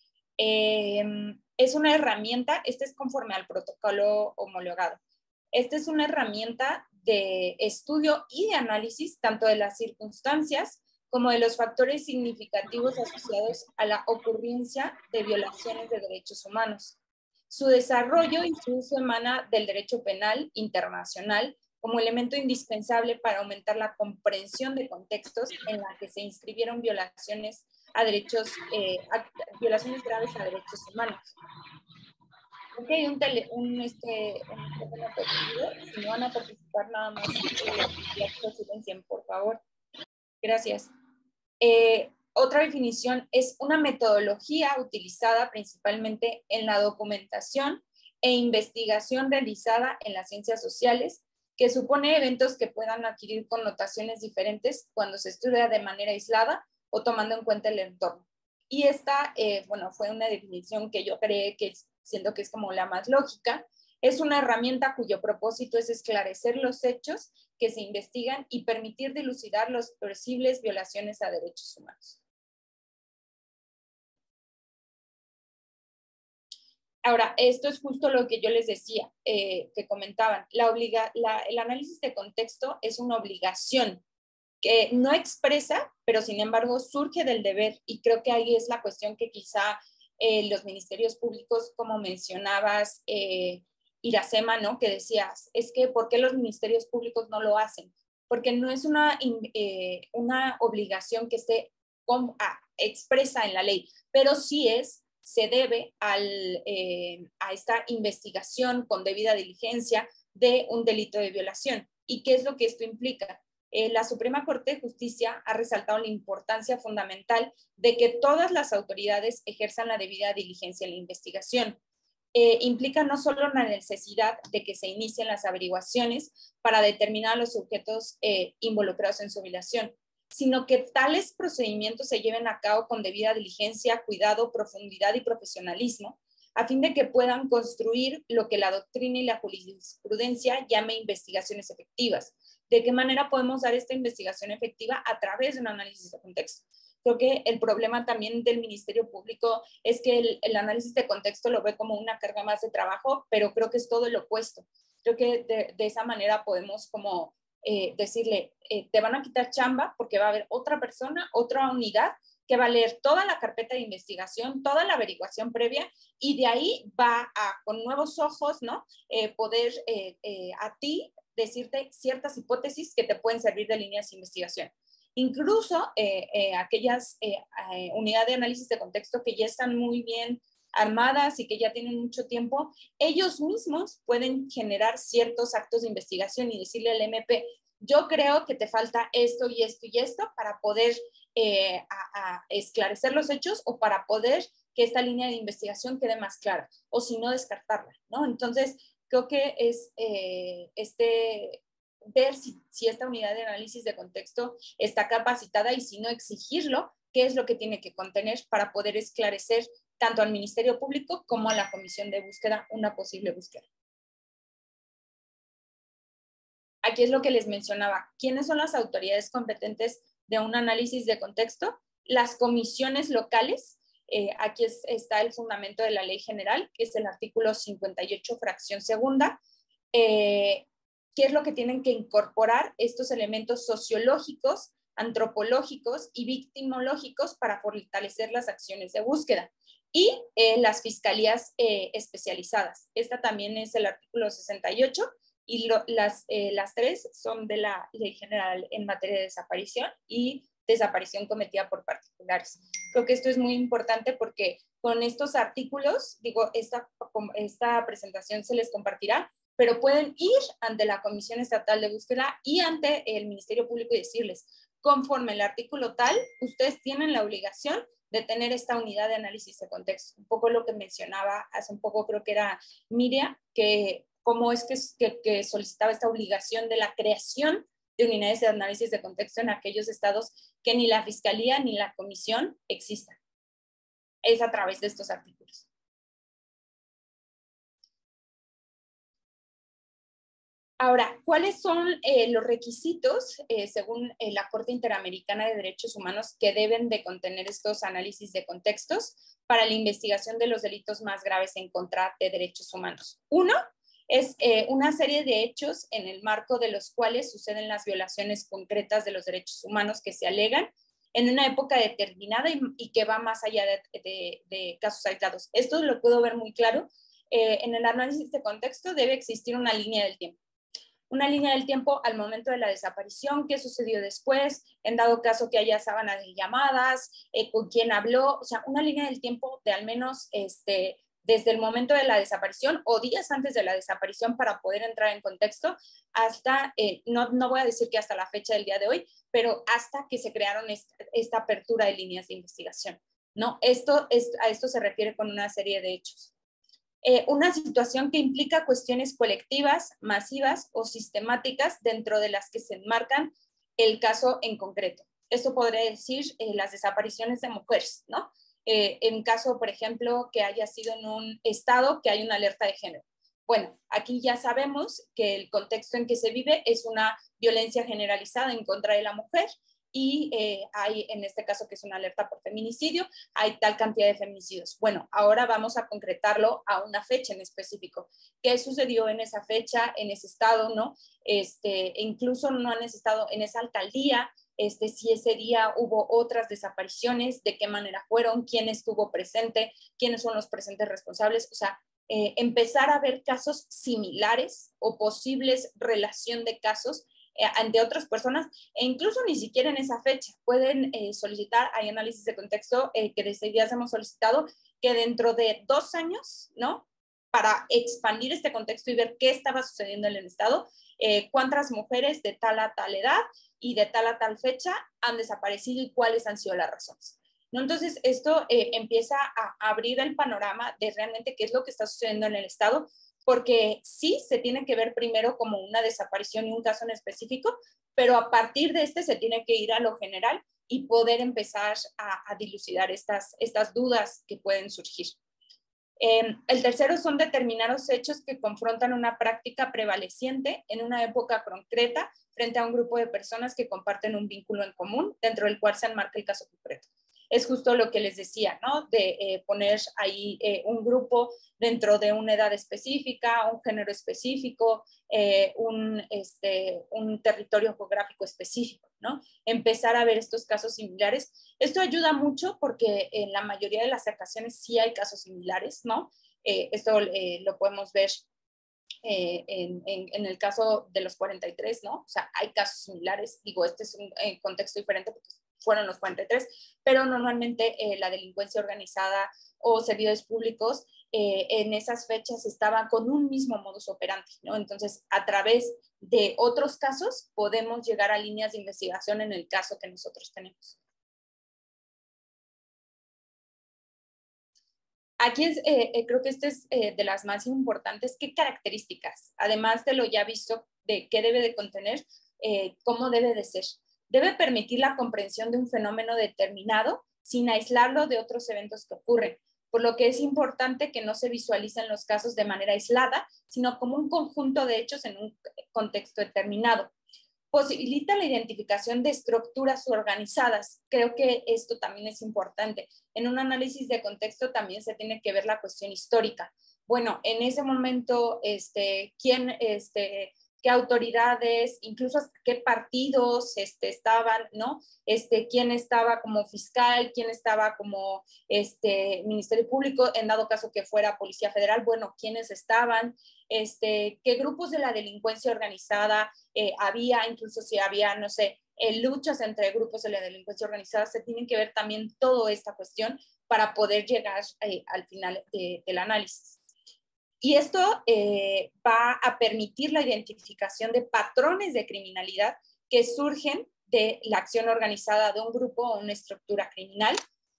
Eh, es una herramienta, este es conforme al protocolo homologado. Esta es una herramienta de estudio y de análisis tanto de las circunstancias como de los factores significativos asociados a la ocurrencia de violaciones de derechos humanos. Su desarrollo y su uso emana del derecho penal internacional como elemento indispensable para aumentar la comprensión de contextos en la que se inscribieron violaciones a derechos, eh, a violaciones graves a derechos humanos. Ok, un, tele, un, este, un teléfono perdido. Si no van a participar, nada más eh, lo silencien, por favor. Gracias. Eh, otra definición es una metodología utilizada principalmente en la documentación e investigación realizada en las ciencias sociales, que supone eventos que puedan adquirir connotaciones diferentes cuando se estudia de manera aislada o tomando en cuenta el entorno. Y esta, eh, bueno, fue una definición que yo creé que siento que es como la más lógica. Es una herramienta cuyo propósito es esclarecer los hechos que se investigan y permitir dilucidar las posibles violaciones a derechos humanos. Ahora, esto es justo lo que yo les decía, eh, que comentaban. La obliga, la, el análisis de contexto es una obligación que no expresa, pero sin embargo surge del deber, y creo que ahí es la cuestión que quizá eh, los ministerios públicos, como mencionabas, eh, Iracema, ¿no? Que decías, es que ¿por qué los ministerios públicos no lo hacen? Porque no es una, eh, una obligación que esté con, ah, expresa en la ley, pero sí es, se debe al, eh, a esta investigación con debida diligencia de un delito de violación. ¿Y qué es lo que esto implica? Eh, la Suprema Corte de Justicia ha resaltado la importancia fundamental de que todas las autoridades ejerzan la debida diligencia en la investigación. Eh, implica no solo la necesidad de que se inicien las averiguaciones para determinar a los sujetos eh, involucrados en su violación, sino que tales procedimientos se lleven a cabo con debida diligencia, cuidado, profundidad y profesionalismo, a fin de que puedan construir lo que la doctrina y la jurisprudencia llame investigaciones efectivas. ¿De qué manera podemos dar esta investigación efectiva? A través de un análisis de contexto. Creo que el problema también del Ministerio Público es que el, el análisis de contexto lo ve como una carga más de trabajo, pero creo que es todo lo opuesto. Creo que de, de esa manera podemos como eh, decirle, eh, te van a quitar chamba porque va a haber otra persona, otra unidad que va a leer toda la carpeta de investigación, toda la averiguación previa, y de ahí va a, con nuevos ojos, ¿no? Eh, poder eh, eh, a ti decirte ciertas hipótesis que te pueden servir de líneas de investigación. Incluso eh, eh, aquellas eh, eh, unidades de análisis de contexto que ya están muy bien armadas y que ya tienen mucho tiempo, ellos mismos pueden generar ciertos actos de investigación y decirle al M P, yo creo que te falta esto y esto y esto para poder eh, a, a esclarecer los hechos o para poder que esta línea de investigación quede más clara, o si no, descartarla, ¿no? Entonces, creo que es eh, este, ver si, si esta unidad de análisis de contexto está capacitada y si no, exigirlo, qué es lo que tiene que contener para poder esclarecer tanto al Ministerio Público como a la Comisión de Búsqueda una posible búsqueda. Aquí es lo que les mencionaba. ¿Quiénes son las autoridades competentes de un análisis de contexto? Las comisiones locales. Eh, aquí es, está el fundamento de la ley general, que es el artículo cincuenta y ocho, fracción segunda. Eh, ¿Qué es lo que tienen que incorporar? Estos elementos sociológicos, antropológicos y victimológicos para fortalecer las acciones de búsqueda. Y eh, las fiscalías eh, especializadas. Esta también es el artículo sesenta y ocho, y lo, las, eh, las tres son de la ley general en materia de desaparición y desaparición cometida por particulares. Creo que esto es muy importante porque con estos artículos, digo, esta, esta presentación se les compartirá, pero pueden ir ante la Comisión Estatal de Búsqueda y ante el Ministerio Público y decirles, conforme el artículo tal, ustedes tienen la obligación de tener esta unidad de análisis de contexto. Un poco lo que mencionaba hace un poco, creo que era Miriam, que cómo es que, que, que solicitaba esta obligación de la creación de unidades de análisis de contexto en aquellos estados que ni la Fiscalía ni la Comisión existan. Es a través de estos artículos. Ahora, ¿cuáles son eh, los requisitos, eh, según eh, la Corte Interamericana de Derechos Humanos, que deben de contener estos análisis de contextos para la investigación de los delitos más graves en contra de derechos humanos? Uno, es eh, una serie de hechos en el marco de los cuales suceden las violaciones concretas de los derechos humanos que se alegan en una época determinada y, y que va más allá de, de, de casos aislados. Esto lo puedo ver muy claro. Eh, en el análisis de contexto debe existir una línea del tiempo. Una línea del tiempo al momento de la desaparición, qué sucedió después, en dado caso que haya sábanas de llamadas, eh, con quién habló, o sea, una línea del tiempo de al menos este, desde el momento de la desaparición o días antes de la desaparición para poder entrar en contexto hasta, eh, no, no voy a decir que hasta la fecha del día de hoy, pero hasta que se crearon esta, esta apertura de líneas de investigación, ¿no? Esto es, a esto se refiere con una serie de hechos. Eh, una situación que implica cuestiones colectivas, masivas o sistemáticas dentro de las que se enmarcan el caso en concreto. Esto podría decir eh, las desapariciones de mujeres, ¿no? eh, en caso, por ejemplo, que haya sido en un estado que hay una alerta de género. Bueno, aquí ya sabemos que el contexto en que se vive es una violencia generalizada en contra de la mujer y eh, hay, en este caso, que es una alerta por feminicidio, hay tal cantidad de feminicidios. Bueno, ahora vamos a concretarlo a una fecha en específico. ¿Qué sucedió en esa fecha, en ese estado, no? Este, incluso no en ese estado, en esa alcaldía, este, si ese día hubo otras desapariciones, de qué manera fueron, quién estuvo presente, quiénes son los presentes responsables, o sea, Eh, empezar a ver casos similares o posibles relación de casos eh, ante otras personas e incluso ni siquiera en esa fecha. Pueden eh, solicitar, hay análisis de contexto eh, que desde días hemos solicitado que dentro de dos años, ¿no? Para expandir este contexto y ver qué estaba sucediendo en el estado, eh, cuántas mujeres de tal a tal edad y de tal a tal fecha han desaparecido y cuáles han sido las razones. ¿No? Entonces, esto eh, empieza a abrir el panorama de realmente qué es lo que está sucediendo en el estado, porque sí se tiene que ver primero como una desaparición y un caso en específico, pero a partir de este se tiene que ir a lo general y poder empezar a, a dilucidar estas, estas dudas que pueden surgir. Eh, el tercero son determinados hechos que confrontan una práctica prevaleciente en una época concreta frente a un grupo de personas que comparten un vínculo en común, dentro del cual se enmarca el caso concreto. Es justo lo que les decía, ¿no? De eh, poner ahí eh, un grupo dentro de una edad específica, un género específico, eh, un, este, un territorio geográfico específico, ¿no? Empezar a ver estos casos similares. Esto ayuda mucho porque en la mayoría de las ocasiones sí hay casos similares, ¿no? Eh, esto eh, lo podemos ver eh, en, en, en el caso de los cuarenta y tres, ¿no? O sea, hay casos similares. Digo, este es un eh, contexto diferente porque fueron los cuarenta y tres, pero normalmente eh, la delincuencia organizada o servidores públicos eh, en esas fechas estaban con un mismo modus operandi, ¿no? Entonces, a través de otros casos podemos llegar a líneas de investigación en el caso que nosotros tenemos. Aquí es, eh, eh, creo que este es eh, de las más importantes. ¿Qué características? Además de lo ya visto, de qué debe de contener, eh, cómo debe de ser. Debe permitir la comprensión de un fenómeno determinado sin aislarlo de otros eventos que ocurren, por lo que es importante que no se visualicen los casos de manera aislada, sino como un conjunto de hechos en un contexto determinado. Posibilita la identificación de estructuras organizadas. Creo que esto también es importante. En un análisis de contexto también se tiene que ver la cuestión histórica. Bueno, en ese momento, este, ¿quién, este, qué autoridades, incluso hasta qué partidos este, estaban, ¿no? Este, quién estaba como fiscal, quién estaba como este, Ministerio Público, en dado caso que fuera Policía Federal, bueno, quiénes estaban, este, qué grupos de la delincuencia organizada eh, había, incluso si había, no sé, eh, luchas entre grupos de la delincuencia organizada, se tienen que ver también toda esta cuestión para poder llegar eh, al final de, del análisis. Y esto eh, va a permitir la identificación de patrones de criminalidad que surgen de la acción organizada de un grupo o una estructura criminal.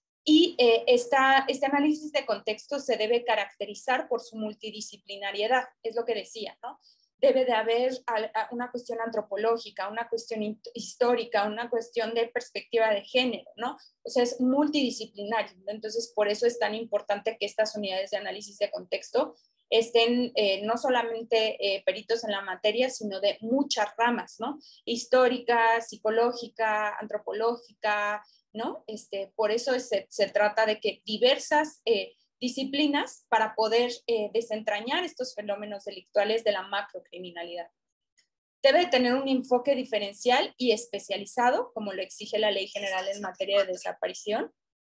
Y eh, esta, este análisis de contexto se debe caracterizar por su multidisciplinariedad, es lo que decía, ¿no? Debe de haber una cuestión antropológica, una cuestión histórica, una cuestión de perspectiva de género, ¿no? O sea, es multidisciplinario. Entonces, por eso es tan importante que estas unidades de análisis de contexto estén eh, no solamente eh, peritos en la materia, sino de muchas ramas, ¿no? Histórica, psicológica, antropológica, ¿no? Este, por eso se, se trata de que diversas eh, disciplinas para poder eh, desentrañar estos fenómenos delictuales de la macrocriminalidad. Debe tener un enfoque diferencial y especializado, como lo exige la Ley General en materia de desaparición.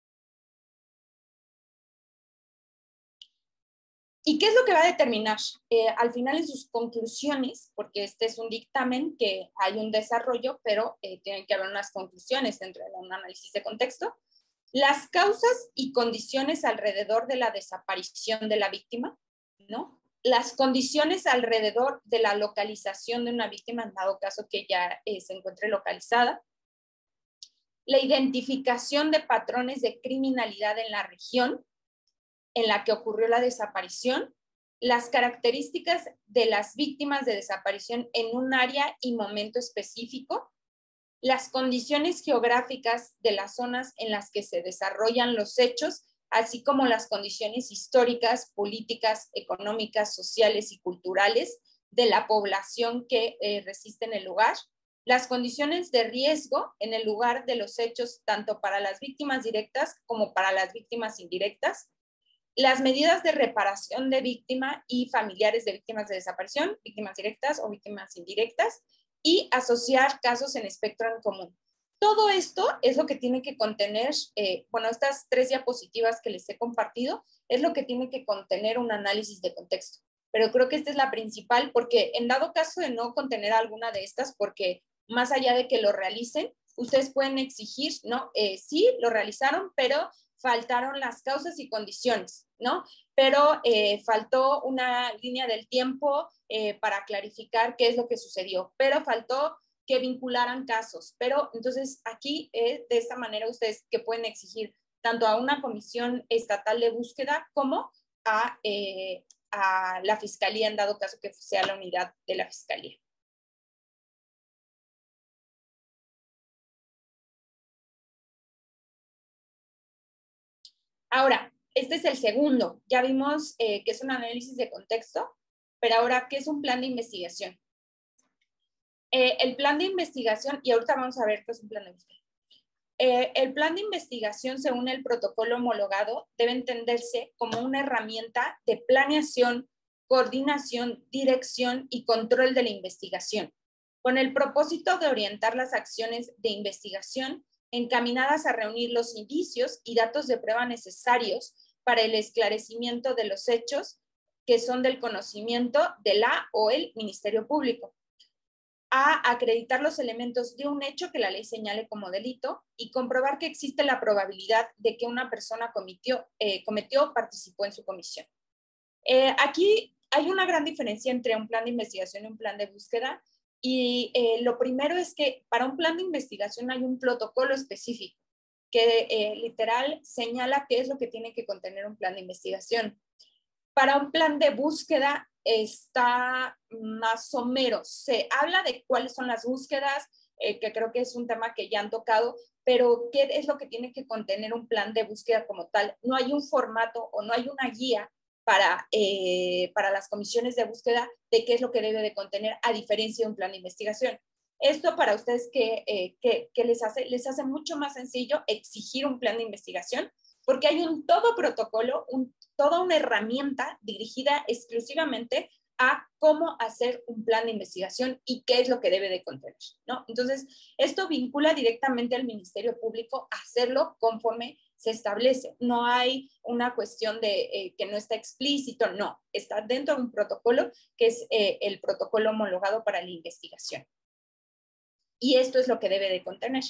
¿Y qué es lo que va a determinar? Eh, al final en sus conclusiones, porque este es un dictamen que hay un desarrollo, pero eh, tienen que haber unas conclusiones dentro de un análisis de contexto. Las causas y condiciones alrededor de la desaparición de la víctima, ¿no? Las condiciones alrededor de la localización de una víctima, en dado caso que ya eh, se encuentre localizada. La identificación de patrones de criminalidad en la región en la que ocurrió la desaparición, las características de las víctimas de desaparición en un área y momento específico, las condiciones geográficas de las zonas en las que se desarrollan los hechos, así como las condiciones históricas, políticas, económicas, sociales y culturales de la población que eh, resiste en el lugar, las condiciones de riesgo en el lugar de los hechos, tanto para las víctimas directas como para las víctimas indirectas, las medidas de reparación de víctima y familiares de víctimas de desaparición, víctimas directas o víctimas indirectas, y asociar casos en espectro en común. Todo esto es lo que tiene que contener, eh, bueno, estas tres diapositivas que les he compartido, es lo que tiene que contener un análisis de contexto. Pero creo que esta es la principal, porque en dado caso de no contener alguna de estas, porque más allá de que lo realicen, ustedes pueden exigir, ¿no? Eh, sí, lo realizaron, pero faltaron las causas y condiciones, ¿no? Pero eh, faltó una línea del tiempo eh, para clarificar qué es lo que sucedió, pero faltó que vincularan casos. Pero entonces aquí, eh, de esta manera, ustedes que pueden exigir tanto a una comisión estatal de búsqueda como a, eh, a la fiscalía, en dado caso que sea la unidad de la fiscalía. Ahora, este es el segundo. Ya vimos eh, que es un análisis de contexto, pero ahora, ¿qué es un plan de investigación? Eh, el plan de investigación, y ahorita vamos a ver qué es un plan de investigación. Eh, el plan de investigación, según el protocolo homologado, debe entenderse como una herramienta de planeación, coordinación, dirección y control de la investigación, con el propósito de orientar las acciones de investigación encaminadas a reunir los indicios y datos de prueba necesarios para el esclarecimiento de los hechos que son del conocimiento de la o el Ministerio Público, a acreditar los elementos de un hecho que la ley señale como delito y comprobar que existe la probabilidad de que una persona cometió, eh, cometió o participó en su comisión. Eh, aquí hay una gran diferencia entre un plan de investigación y un plan de búsqueda, y eh, lo primero es que para un plan de investigación hay un protocolo específico que eh, literal señala qué es lo que tiene que contener un plan de investigación. Para un plan de búsqueda está más o menos, se habla de cuáles son las búsquedas, eh, que creo que es un tema que ya han tocado, pero ¿qué es lo que tiene que contener un plan de búsqueda como tal? No hay un formato o no hay una guía para, eh, para las comisiones de búsqueda de qué es lo que debe de contener, a diferencia de un plan de investigación. Esto para ustedes, ¿qué, eh, qué, qué les hace? Les hace mucho más sencillo exigir un plan de investigación, porque hay un todo protocolo, un, toda una herramienta dirigida exclusivamente a cómo hacer un plan de investigación y qué es lo que debe de contener, ¿no? Entonces, esto vincula directamente al Ministerio Público a hacerlo conforme se establece. No hay una cuestión de eh, que no está explícito, no. Está dentro de un protocolo que es eh, el protocolo homologado para la investigación. Y esto es lo que debe de contener.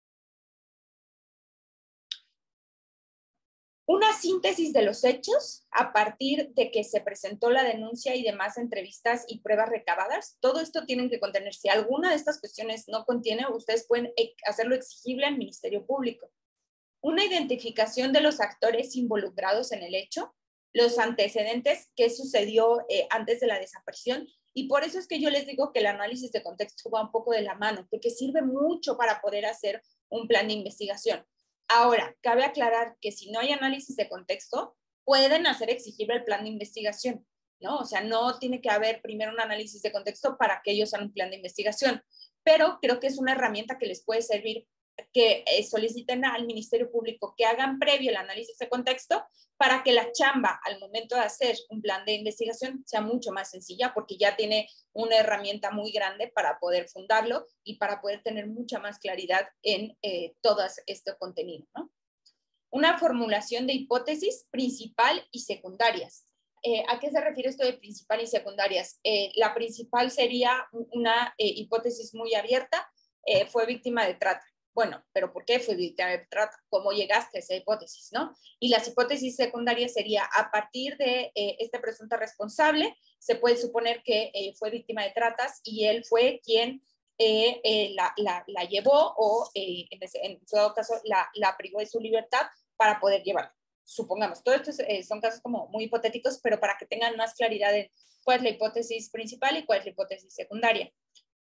Una síntesis de los hechos a partir de que se presentó la denuncia y demás entrevistas y pruebas recabadas. Todo esto tienen que contener. Si alguna de estas cuestiones no contiene, ustedes pueden hacerlo exigible al Ministerio Público. Una identificación de los actores involucrados en el hecho, los antecedentes, qué sucedió eh, antes de la desaparición. Y por eso es que yo les digo que el análisis de contexto va un poco de la mano, porque sirve mucho para poder hacer un plan de investigación. Ahora, cabe aclarar que si no hay análisis de contexto, pueden hacer exigible el plan de investigación, ¿no? O sea, no tiene que haber primero un análisis de contexto para que ellos hagan un plan de investigación, pero creo que es una herramienta que les puede servir, que eh, soliciten al Ministerio Público que hagan previo el análisis de contexto para que la chamba al momento de hacer un plan de investigación sea mucho más sencilla, porque ya tiene una herramienta muy grande para poder fundarlo y para poder tener mucha más claridad en eh, todo este contenido, ¿no? Una formulación de hipótesis principal y secundarias. Eh, ¿A qué se refiere esto de principal y secundarias? Eh, la principal sería una eh, hipótesis muy abierta, eh, fue víctima de trata. Bueno, pero ¿por qué fue víctima de trata? ¿Cómo llegaste a esa hipótesis, no? Y las hipótesis secundarias sería, a partir de eh, este presunto responsable, se puede suponer que eh, fue víctima de tratas y él fue quien eh, eh, la, la, la llevó o eh, en, ese, en todo caso la, la privó de su libertad para poder llevarla. Supongamos, todos estos eh, son casos como muy hipotéticos, pero para que tengan más claridad en cuál es la hipótesis principal y cuál es la hipótesis secundaria.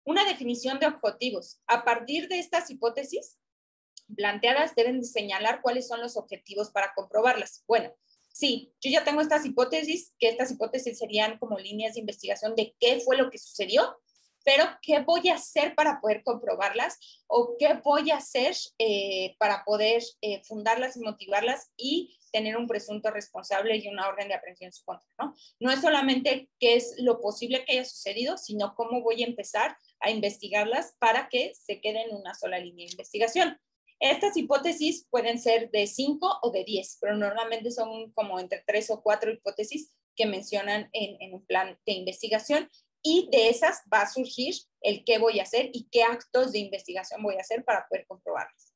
Una definición de objetivos. A partir de estas hipótesis planteadas, deben señalar cuáles son los objetivos para comprobarlas. Bueno, sí, yo ya tengo estas hipótesis, que estas hipótesis serían como líneas de investigación de qué fue lo que sucedió, pero ¿qué voy a hacer para poder comprobarlas? ¿O qué voy a hacer eh, para poder eh, fundarlas y motivarlas y tener un presunto responsable y una orden de aprehensión en su contra, ¿no? No es solamente qué es lo posible que haya sucedido, sino cómo voy a empezar a investigarlas para que se queden en una sola línea de investigación. Estas hipótesis pueden ser de cinco o de diez, pero normalmente son como entre tres o cuatro hipótesis que mencionan en, en un plan de investigación, y de esas va a surgir el qué voy a hacer y qué actos de investigación voy a hacer para poder comprobarlas.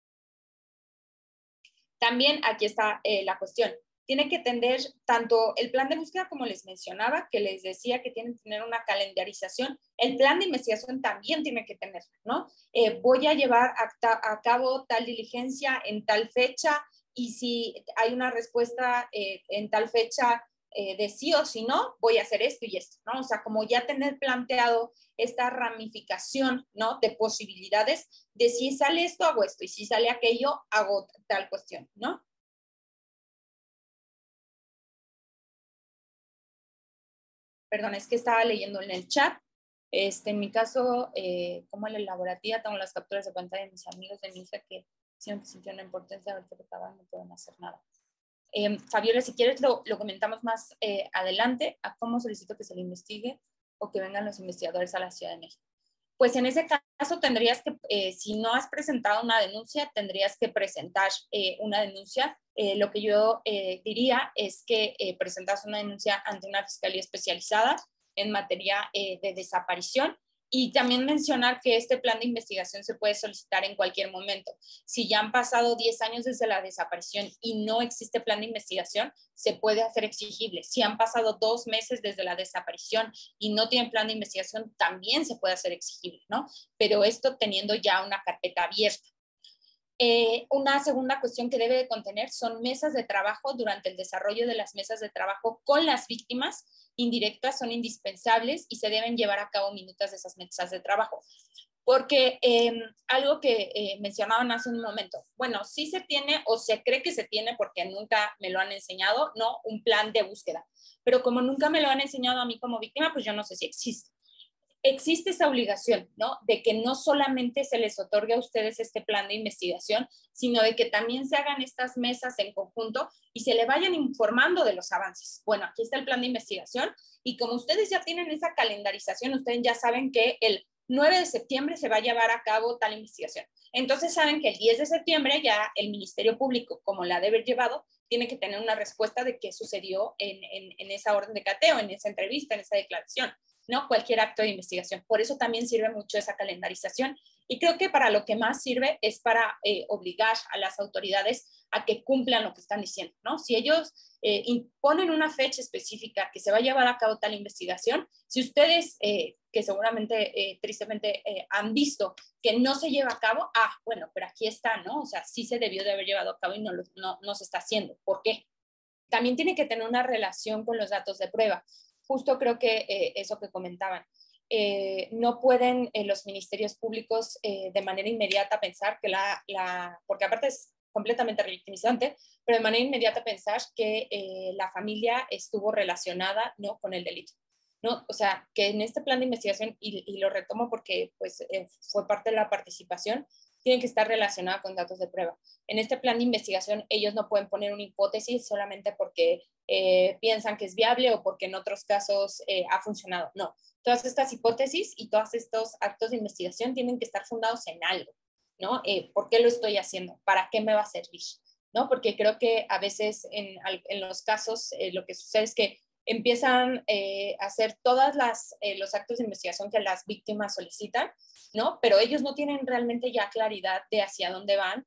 También aquí está eh, la cuestión. Tiene que tener tanto el plan de búsqueda, como les mencionaba, que les decía que tiene que tener una calendarización. El plan de investigación también tiene que tener, ¿no? Eh, voy a llevar a, a cabo tal diligencia en tal fecha, y si hay una respuesta eh, en tal fecha eh, de sí o si no, voy a hacer esto y esto, ¿no? O sea, como ya tener planteado esta ramificación, ¿no? De posibilidades de si sale esto, hago esto, y si sale aquello, hago tal cuestión, ¿no? Perdón, es que estaba leyendo en el chat. Este, en mi caso, eh, como en la laborativa, tengo las capturas de pantalla de mis amigos de mi hija que siempre sintieron la importancia de ver que acaban, no pueden hacer nada. Eh, Fabiola, si quieres lo, lo comentamos más eh, adelante, a cómo solicito que se le investigue o que vengan los investigadores a la Ciudad de México. Pues en ese caso tendrías que, eh, si no has presentado una denuncia, tendrías que presentar eh, una denuncia. Eh, lo que yo eh, diría es que eh, presentas una denuncia ante una fiscalía especializada en materia eh, de desaparición, y también mencionar que este plan de investigación se puede solicitar en cualquier momento. Si ya han pasado diez años desde la desaparición y no existe plan de investigación, se puede hacer exigible. Si han pasado dos meses desde la desaparición y no tienen plan de investigación, también se puede hacer exigible, ¿no? Pero esto teniendo ya una carpeta abierta. Eh, una segunda cuestión que debe de contener son mesas de trabajo. Durante el desarrollo de las mesas de trabajo con las víctimas indirectas son indispensables y se deben llevar a cabo minutas de esas mesas de trabajo. Porque eh, algo que eh, mencionaban hace un momento, bueno, sí se tiene o se cree que se tiene, porque nunca me lo han enseñado, ¿no? Un plan de búsqueda. Pero como nunca me lo han enseñado a mí como víctima, pues yo no sé si existe. Existe esa obligación, ¿no? De que no solamente se les otorgue a ustedes este plan de investigación, sino de que también se hagan estas mesas en conjunto y se le vayan informando de los avances. Bueno, aquí está el plan de investigación, y como ustedes ya tienen esa calendarización, ustedes ya saben que el nueve de septiembre se va a llevar a cabo tal investigación. Entonces saben que el diez de septiembre ya el Ministerio Público, como la debe haber llevado, tiene que tener una respuesta de qué sucedió en, en, en esa orden de cateo, en esa entrevista, en esa declaración, ¿no? Cualquier acto de investigación. Por eso también sirve mucho esa calendarización, y creo que para lo que más sirve es para eh, obligar a las autoridades a que cumplan lo que están diciendo, ¿no? Si ellos eh, imponen una fecha específica que se va a llevar a cabo tal investigación, si ustedes, eh, que seguramente eh, tristemente eh, han visto que no se lleva a cabo, ah, bueno, pero aquí está, ¿no? O sea, sí se debió de haber llevado a cabo y no, lo, no, no se está haciendo. ¿Por qué? También tiene que tener una relación con los datos de prueba. Justo creo que eh, eso que comentaban. Eh, no pueden eh, los ministerios públicos eh, de manera inmediata pensar que la, la, porque aparte es completamente revictimizante, pero de manera inmediata pensar que eh, la familia estuvo relacionada, ¿no?, con el delito, ¿no? O sea, que en este plan de investigación, y, y lo retomo porque pues, eh, fue parte de la participación, tienen que estar relacionada con datos de prueba. En este plan de investigación ellos no pueden poner una hipótesis solamente porque eh, piensan que es viable o porque en otros casos eh, ha funcionado. No, todas estas hipótesis y todos estos actos de investigación tienen que estar fundados en algo, ¿no? Eh, ¿Por qué lo estoy haciendo? ¿Para qué me va a servir? ¿No? Porque creo que a veces en, en los casos eh, lo que sucede es que empiezan eh, a hacer todos eh, los actos de investigación que las víctimas solicitan, ¿no? Pero ellos no tienen realmente ya claridad de hacia dónde van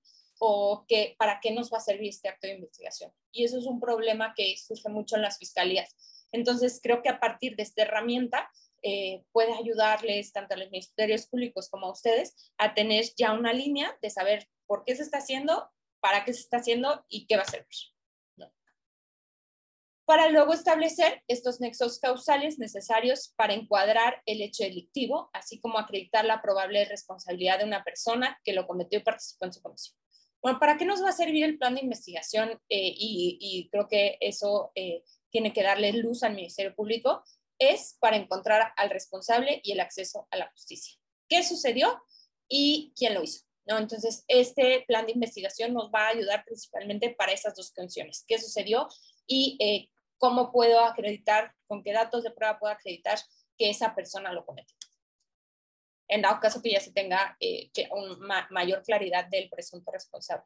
o que, para qué nos va a servir este acto de investigación. Y eso es un problema que surge mucho en las fiscalías. Entonces, creo que a partir de esta herramienta eh, puede ayudarles tanto a los ministerios públicos como a ustedes a tener ya una línea de saber por qué se está haciendo, para qué se está haciendo y qué va a servir. para luego establecer estos nexos causales necesarios para encuadrar el hecho delictivo, así como acreditar la probable responsabilidad de una persona que lo cometió y participó en su comisión. Bueno, ¿para qué nos va a servir el plan de investigación? Eh, y, y creo que eso eh, tiene que darle luz al Ministerio Público. Es para encontrar al responsable y el acceso a la justicia. ¿Qué sucedió y quién lo hizo? ¿No? Entonces, este plan de investigación nos va a ayudar principalmente para esas dos funciones. ¿Qué sucedió? Y eh, cómo puedo acreditar, con qué datos de prueba puedo acreditar que esa persona lo cometió. En dado caso que ya se tenga eh, una mayor claridad del presunto responsable.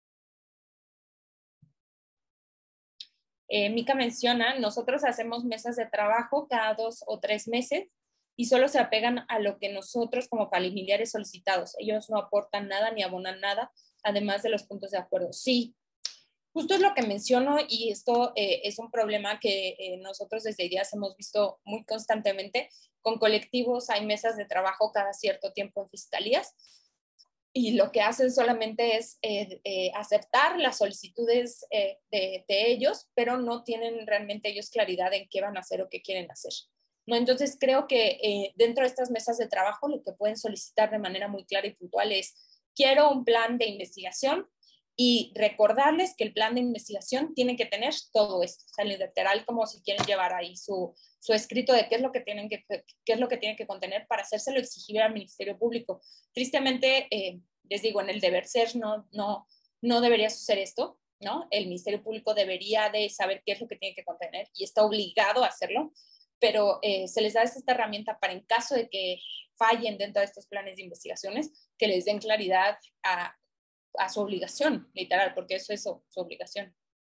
Eh, Mica menciona, nosotros hacemos mesas de trabajo cada dos o tres meses y solo se apegan a lo que nosotros como familiares solicitados. Ellos no aportan nada ni abonan nada, además de los puntos de acuerdo. Sí, justo es lo que menciono y esto eh, es un problema que eh, nosotros desde IDEAS hemos visto muy constantemente. Con colectivos hay mesas de trabajo cada cierto tiempo en fiscalías y lo que hacen solamente es eh, eh, aceptar las solicitudes eh, de, de ellos, pero no tienen realmente ellos claridad en qué van a hacer o qué quieren hacer. ¿No? Entonces creo que eh, dentro de estas mesas de trabajo lo que pueden solicitar de manera muy clara y puntual es quiero un plan de investigación y recordarles que el plan de investigación tiene que tener todo esto, o sea, literal como si quieren llevar ahí su, su escrito de qué es lo que tienen que, qué es lo que tienen que contener para hacérselo exigible al Ministerio Público. Tristemente, eh, les digo, en el deber ser no, no, no debería suceder esto, ¿no? El Ministerio Público debería de saber qué es lo que tiene que contener y está obligado a hacerlo, pero eh, se les da esta herramienta para en caso de que fallen dentro de estos planes de investigaciones, que les den claridad a, a su obligación, literal, porque eso es su, su obligación.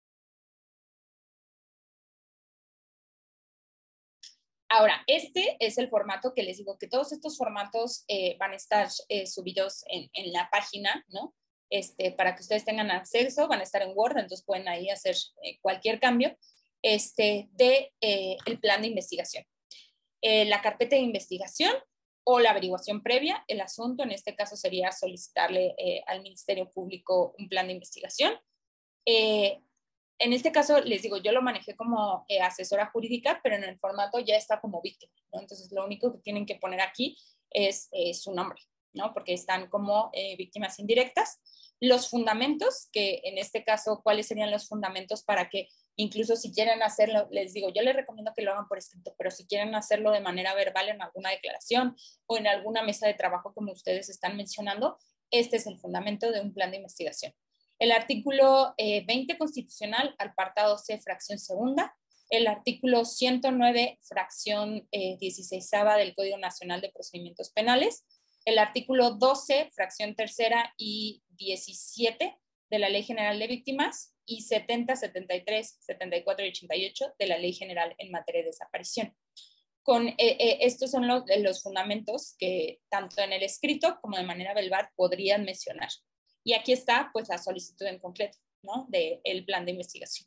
Ahora, este es el formato que les digo, que todos estos formatos eh, van a estar eh, subidos en, en la página, ¿no? Este, para que ustedes tengan acceso, van a estar en Word, entonces pueden ahí hacer eh, cualquier cambio este, de eh, el plan de investigación. Eh, la carpeta de investigación o la averiguación previa, el asunto en este caso sería solicitarle eh, al Ministerio Público un plan de investigación. Eh, en este caso, les digo, yo lo manejé como eh, asesora jurídica, pero en el formato ya está como víctima, ¿no? Entonces, lo único que tienen que poner aquí es eh, su nombre, ¿no? Porque están como eh, víctimas indirectas. Los fundamentos, que en este caso, ¿cuáles serían los fundamentos para que incluso si quieren hacerlo, les digo, yo les recomiendo que lo hagan por escrito, pero si quieren hacerlo de manera verbal en alguna declaración o en alguna mesa de trabajo como ustedes están mencionando, este es el fundamento de un plan de investigación. El artículo eh, veinte constitucional, apartado C, fracción segunda, el artículo ciento nueve, fracción eh, dieciséisava del Código Nacional de Procedimientos Penales, el artículo doce, fracción tercera y diecisiete de la Ley General de Víctimas y setenta, setenta y tres, setenta y cuatro y ochenta y ocho de la Ley General en materia de desaparición. Con, eh, eh, estos son los, los fundamentos que tanto en el escrito como de manera verbal podrían mencionar. Y aquí está pues la solicitud en concreto, ¿no? Del plan de investigación.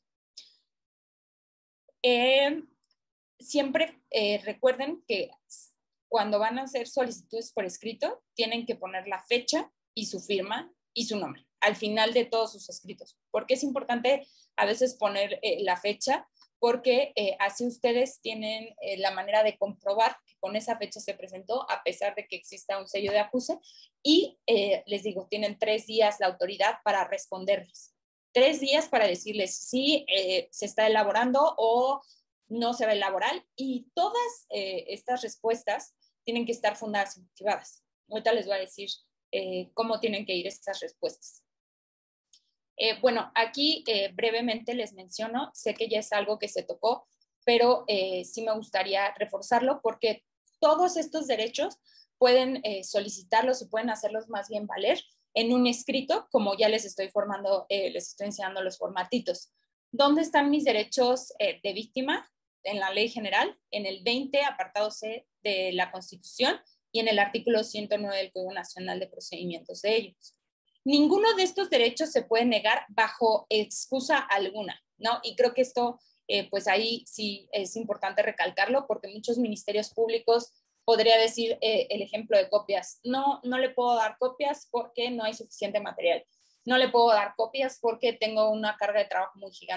Eh, siempre eh, recuerden que cuando van a hacer solicitudes por escrito, tienen que poner la fecha y su firma y su nombre al final de todos sus escritos. ¿Por qué es importante a veces poner eh, la fecha? Porque eh, así ustedes tienen eh, la manera de comprobar que con esa fecha se presentó, a pesar de que exista un sello de acuse, y eh, les digo, tienen tres días la autoridad para responderles. Tres días para decirles si eh, se está elaborando o no se va a elaborar, y todas eh, estas respuestas tienen que estar fundadas y motivadas. Ahorita les voy a decir eh, cómo tienen que ir estas respuestas. Eh, bueno, aquí eh, brevemente les menciono, sé que ya es algo que se tocó, pero eh, sí me gustaría reforzarlo porque todos estos derechos pueden eh, solicitarlos y pueden hacerlos más bien valer en un escrito, como ya les estoy formando, eh, les estoy enseñando los formatitos. ¿Dónde están mis derechos eh, de víctima? En la ley general, en el veinte, apartado C de la Constitución y en el artículo ciento nueve del Código Nacional de Procedimientos de ellos. Ninguno de estos derechos se puede negar bajo excusa alguna, ¿no? Y creo que esto, eh, pues ahí sí es importante recalcarlo porque muchos ministerios públicos podría decir eh, el ejemplo de copias. No, no le puedo dar copias porque no hay suficiente material. No le puedo dar copias porque tengo una carga de trabajo muy gigante.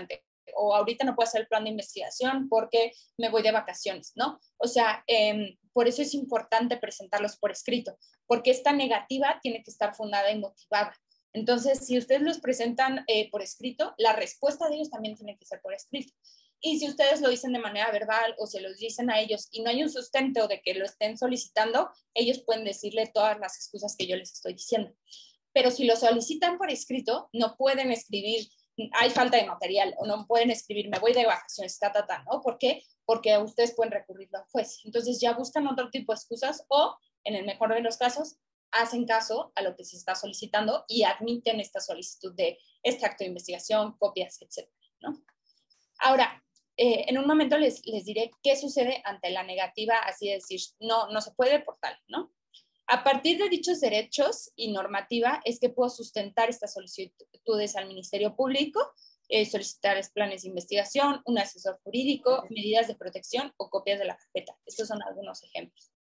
o ahorita no puedo hacer el plan de investigación porque me voy de vacaciones, ¿no? O sea, eh, por eso es importante presentarlos por escrito, porque esta negativa tiene que estar fundada y motivada. Entonces, si ustedes los presentan eh, por escrito, la respuesta de ellos también tiene que ser por escrito. Y si ustedes lo dicen de manera verbal o se los dicen a ellos y no hay un sustento de que lo estén solicitando, ellos pueden decirle todas las excusas que yo les estoy diciendo. Pero si lo solicitan por escrito, no pueden escribir, hay falta de material, o no pueden escribir, me voy de vacaciones, ta, ta, ta, ¿no? ¿Por qué? Porque ustedes pueden recurrirlo al juez. Entonces ya buscan otro tipo de excusas o, en el mejor de los casos, hacen caso a lo que se está solicitando y admiten esta solicitud de este acto de investigación, copias, etcétera, ¿no? Ahora, eh, en un momento les, les diré qué sucede ante la negativa, así de decir, no, no se puede por tal, ¿no? A partir de dichos derechos y normativa es que puedo sustentar estas solicitudes al Ministerio Público, eh, solicitar planes de investigación, un asesor jurídico, medidas de protección o copias de la carpeta. Estos son algunos ejemplos.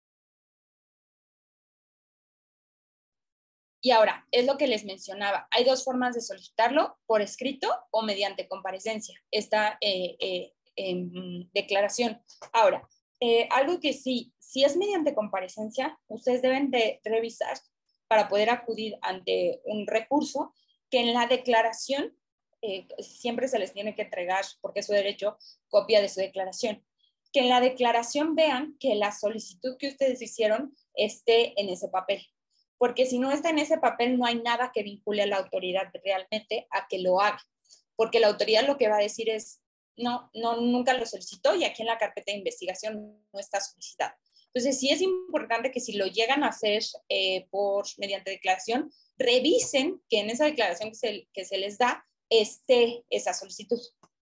Y ahora, es lo que les mencionaba, hay dos formas de solicitarlo, por escrito o mediante comparecencia, esta eh, eh, eh, declaración. Ahora, eh, algo que sí, si es mediante comparecencia, ustedes deben de revisar para poder acudir ante un recurso, que en la declaración eh, siempre se les tiene que entregar, porque es su derecho, copia de su declaración. Que en la declaración vean que la solicitud que ustedes hicieron esté en ese papel. Porque si no está en ese papel, no hay nada que vincule a la autoridad realmente a que lo haga. Porque la autoridad lo que va a decir es, no, no, nunca lo solicitó y aquí en la carpeta de investigación no está solicitado. Entonces, sí es importante que si lo llegan a hacer eh, por, mediante declaración, revisen que en esa declaración que se, que se les da esté esa solicitud.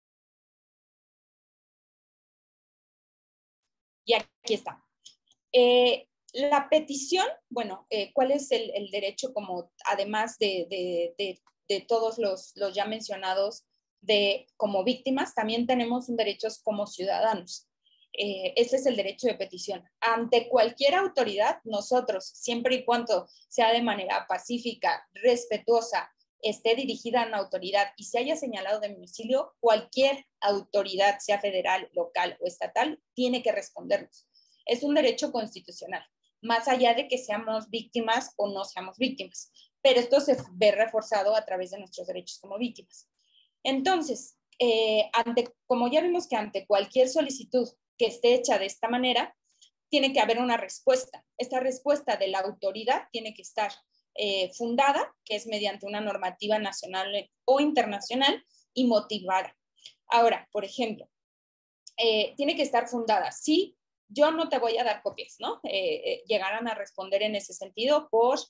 Y aquí está. Eh, La petición, bueno, eh, ¿cuál es el, el derecho como, además de, de, de, de todos los, los ya mencionados, de como víctimas, también tenemos un derecho como ciudadanos? Eh, ese es el derecho de petición. Ante cualquier autoridad, nosotros, siempre y cuando sea de manera pacífica, respetuosa, esté dirigida a una autoridad y se haya señalado de domicilio, cualquier autoridad, sea federal, local o estatal, tiene que respondernos. Es un derecho constitucional, más allá de que seamos víctimas o no seamos víctimas. Pero esto se ve reforzado a través de nuestros derechos como víctimas. Entonces, eh, ante, como ya vimos que ante cualquier solicitud que esté hecha de esta manera, tiene que haber una respuesta. Esta respuesta de la autoridad tiene que estar eh, fundada, que es mediante una normativa nacional o internacional, y motivada. Ahora, por ejemplo, eh, tiene que estar fundada. Sí, yo no te voy a dar copias, ¿no? Eh, eh, llegarán a responder en ese sentido por,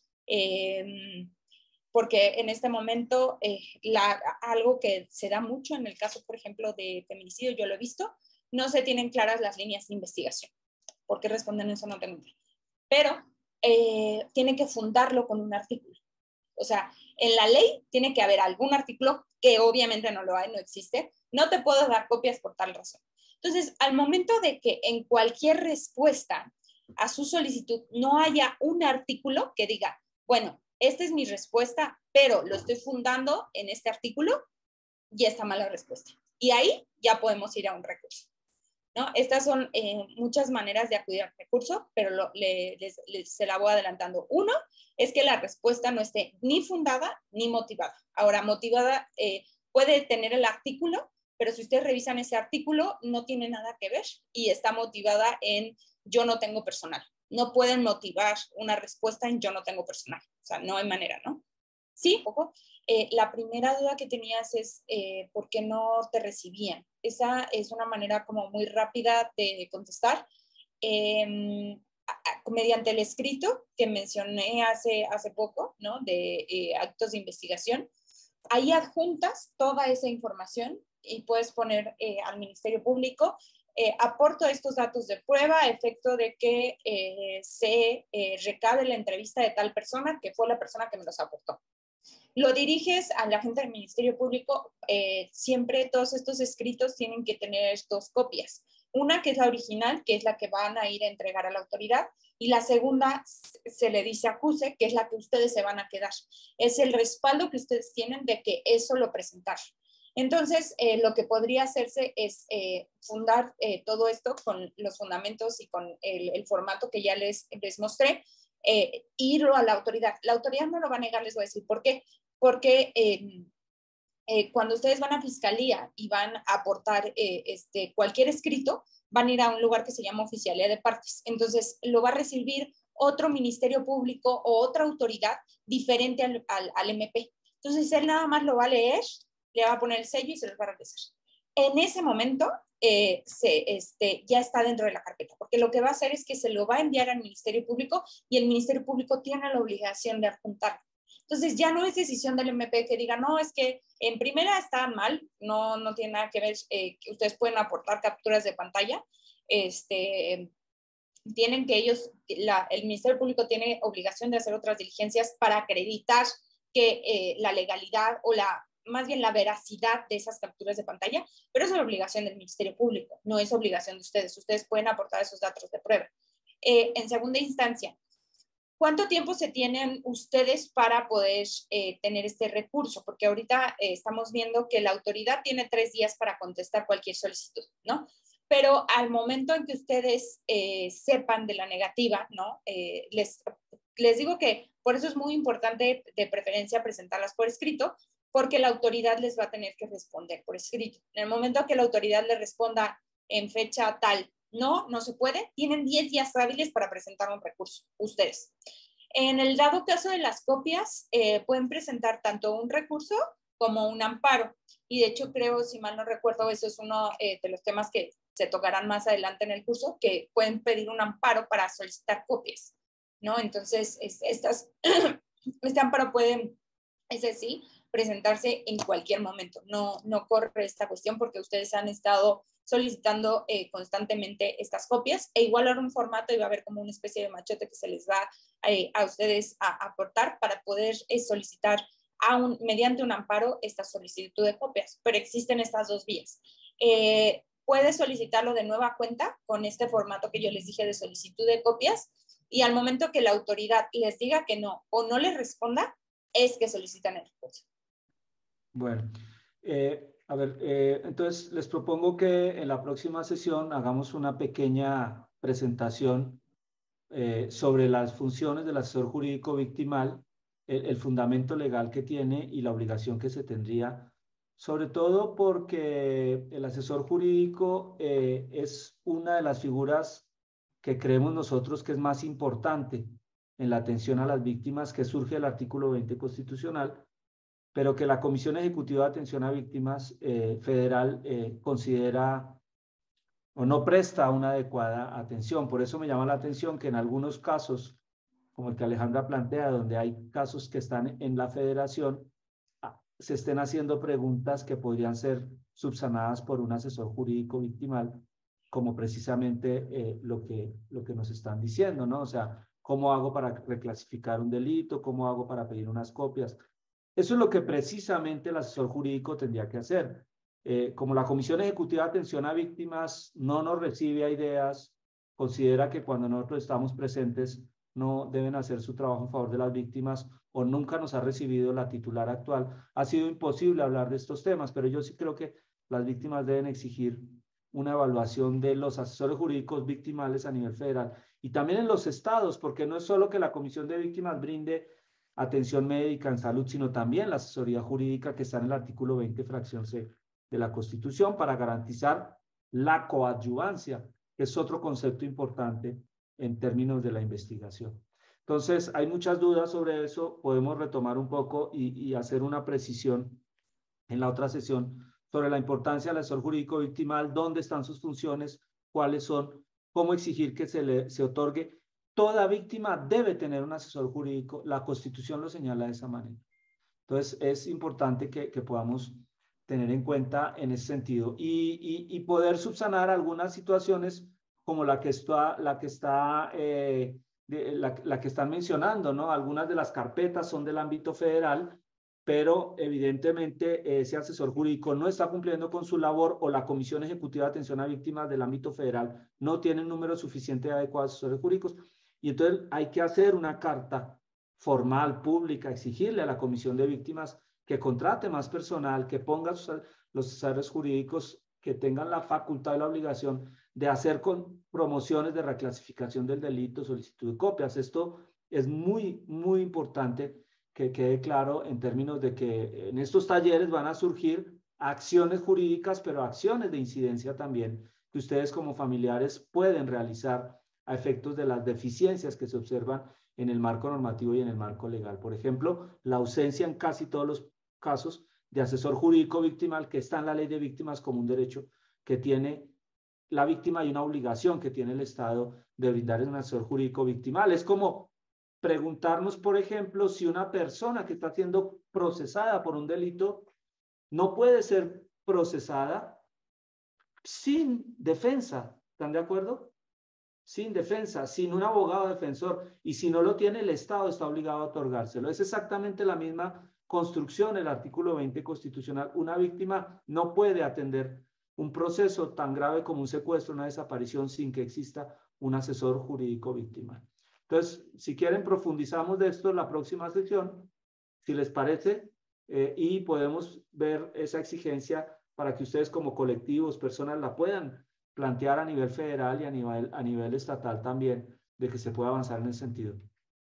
eh, porque en este momento eh, la, algo que se da mucho en el caso, por ejemplo, de feminicidio, yo lo he visto, no se tienen claras las líneas de investigación. ¿Por qué responden eso? No tengo idea. Pero eh, tienen que fundarlo con un artículo. O sea, en la ley tiene que haber algún artículo que obviamente no lo hay, no existe. No te puedo dar copias por tal razón. Entonces, al momento de que en cualquier respuesta a su solicitud no haya un artículo que diga, bueno, esta es mi respuesta, pero lo estoy fundando en este artículo, ya está mala respuesta. Y ahí ya podemos ir a un recurso, ¿no? Estas son eh, muchas maneras de acudir al recurso, pero lo, le, les, les, se la voy adelantando. Uno es que la respuesta no esté ni fundada ni motivada. Ahora, motivada eh, puede tener el artículo, pero si ustedes revisan ese artículo, no tiene nada que ver y está motivada en yo no tengo personal. No pueden motivar una respuesta en yo no tengo personal. O sea, no hay manera, ¿no? Sí, ojo. Eh, la primera duda que tenías es eh, ¿por qué no te recibían? Esa es una manera como muy rápida de contestar. Eh, mediante el escrito que mencioné hace, hace poco, ¿no? De eh, actos de investigación, ahí adjuntas toda esa información y puedes poner eh, al Ministerio Público, eh, aporto estos datos de prueba a efecto de que eh, se eh, recabe la entrevista de tal persona que fue la persona que me los aportó. Lo diriges a la gente del Ministerio Público, eh, siempre todos estos escritos tienen que tener dos copias. Una que es la original, que es la que van a ir a entregar a la autoridad, y la segunda se le dice acuse, que es la que ustedes se van a quedar. Es el respaldo que ustedes tienen de que eso lo presentaron. Entonces, eh, lo que podría hacerse es eh, fundar eh, todo esto con los fundamentos y con el, el formato que ya les, les mostré, eh, irlo a la autoridad. La autoridad no lo va a negar, les voy a decir por qué. Porque eh, eh, cuando ustedes van a fiscalía y van a aportar eh, este, cualquier escrito, van a ir a un lugar que se llama oficialía de partes. Entonces, lo va a recibir otro ministerio público o otra autoridad diferente al, al, al M P. Entonces, él nada más lo va a leer, le va a poner el sello y se los va a regresar. En ese momento, eh, se, este, ya está dentro de la carpeta, porque lo que va a hacer es que se lo va a enviar al Ministerio Público y el Ministerio Público tiene la obligación de adjuntarlo. Entonces, ya no es decisión del M P que diga, no, es que en primera está mal, no, no tiene nada que ver, eh, que ustedes pueden aportar capturas de pantalla, este, tienen que ellos, la, el Ministerio Público tiene obligación de hacer otras diligencias para acreditar que eh, la legalidad o la, más bien la veracidad de esas capturas de pantalla, pero eso es la obligación del Ministerio Público, no es obligación de ustedes, ustedes pueden aportar esos datos de prueba. Eh, en segunda instancia, ¿cuánto tiempo se tienen ustedes para poder eh, tener este recurso? Porque ahorita eh, estamos viendo que la autoridad tiene tres días para contestar cualquier solicitud, ¿no? Pero al momento en que ustedes eh, sepan de la negativa, ¿no? Eh, les, les digo que por eso es muy importante de preferencia presentarlas por escrito, porque la autoridad les va a tener que responder por escrito. En el momento que la autoridad les responda en fecha tal, no, no se puede, tienen diez días hábiles para presentar un recurso, ustedes. En el dado caso de las copias, eh, pueden presentar tanto un recurso como un amparo. Y de hecho creo, si mal no recuerdo, eso es uno eh, de los temas que se tocarán más adelante en el curso, que pueden pedir un amparo para solicitar copias, ¿no? Entonces, es, estas, este amparo puede, ese sí, presentarse en cualquier momento. No, no corre esta cuestión porque ustedes han estado solicitando eh, constantemente estas copias, e igual ahora un formato y va a haber como una especie de machete que se les va eh, a ustedes a aportar para poder eh, solicitar a un, mediante un amparo esta solicitud de copias, pero existen estas dos vías. Eh, puede solicitarlo de nueva cuenta con este formato que yo les dije de solicitud de copias, y al momento que la autoridad les diga que no o no les responda, es que solicitan el recurso. Bueno, eh, a ver, eh, entonces les propongo que en la próxima sesión hagamos una pequeña presentación eh, sobre las funciones del asesor jurídico victimal, el, el fundamento legal que tiene y la obligación que se tendría, sobre todo porque el asesor jurídico eh, es una de las figuras que creemos nosotros que es más importante en la atención a las víctimas, que surge del artículo veinte constitucional, pero que la Comisión Ejecutiva de Atención a Víctimas eh, Federal eh, considera o no presta una adecuada atención. Por eso me llama la atención que en algunos casos, como el que Alejandra plantea, donde hay casos que están en la federación, se estén haciendo preguntas que podrían ser subsanadas por un asesor jurídico victimal, como precisamente eh, lo, que, lo que nos están diciendo, ¿no? O sea, ¿cómo hago para reclasificar un delito? ¿Cómo hago para pedir unas copias? Eso es lo que precisamente el asesor jurídico tendría que hacer. Eh, como la Comisión Ejecutiva de Atención a Víctimas no nos recibe a ideas, considera que cuando nosotros estamos presentes no deben hacer su trabajo en favor de las víctimas, o nunca nos ha recibido la titular actual, ha sido imposible hablar de estos temas, pero yo sí creo que las víctimas deben exigir una evaluación de los asesores jurídicos victimales a nivel federal y también en los estados, porque no es solo que la Comisión de Víctimas brinde atención médica en salud, sino también la asesoría jurídica que está en el artículo veinte, fracción C de la Constitución, para garantizar la coadyuvancia, que es otro concepto importante en términos de la investigación. Entonces, hay muchas dudas sobre eso, podemos retomar un poco y, y hacer una precisión en la otra sesión sobre la importancia del asesor jurídico victimal, dónde están sus funciones, cuáles son, cómo exigir que se le se otorgue. Toda víctima debe tener un asesor jurídico, la Constitución lo señala de esa manera. Entonces, es importante que, que podamos tener en cuenta en ese sentido y, y, y poder subsanar algunas situaciones como la que está, la que está eh, de, la, la que están mencionando, ¿no? Algunas de las carpetas son del ámbito federal, pero evidentemente ese asesor jurídico no está cumpliendo con su labor, o la Comisión Ejecutiva de Atención a Víctimas del ámbito federal no tiene un número suficiente de adecuados asesores jurídicos, y entonces hay que hacer una carta formal, pública, exigirle a la Comisión de Víctimas que contrate más personal, que ponga sus, los asesores jurídicos que tengan la facultad y la obligación de hacer con promociones de reclasificación del delito, solicitud de copias. Esto es muy, muy importante que quede claro en términos de que en estos talleres van a surgir acciones jurídicas, pero acciones de incidencia también, que ustedes como familiares pueden realizar a efectos de las deficiencias que se observan en el marco normativo y en el marco legal. Por ejemplo, la ausencia en casi todos los casos de asesor jurídico victimal, que está en la ley de víctimas como un derecho que tiene la víctima y una obligación que tiene el Estado de brindar un asesor jurídico victimal. Es como preguntarnos, por ejemplo, si una persona que está siendo procesada por un delito no puede ser procesada sin defensa. ¿Están de acuerdo? Sin defensa, sin un abogado defensor. Y si no lo tiene, el Estado está obligado a otorgárselo. Es exactamente la misma construcción el artículo veinte constitucional. Una víctima no puede atender un proceso tan grave como un secuestro, una desaparición, sin que exista un asesor jurídico victimal. Entonces, si quieren, profundizamos de esto en la próxima sección, si les parece, eh, y podemos ver esa exigencia para que ustedes como colectivos, personas, la puedan plantear a nivel federal y a nivel, a nivel estatal también, de que se pueda avanzar en ese sentido.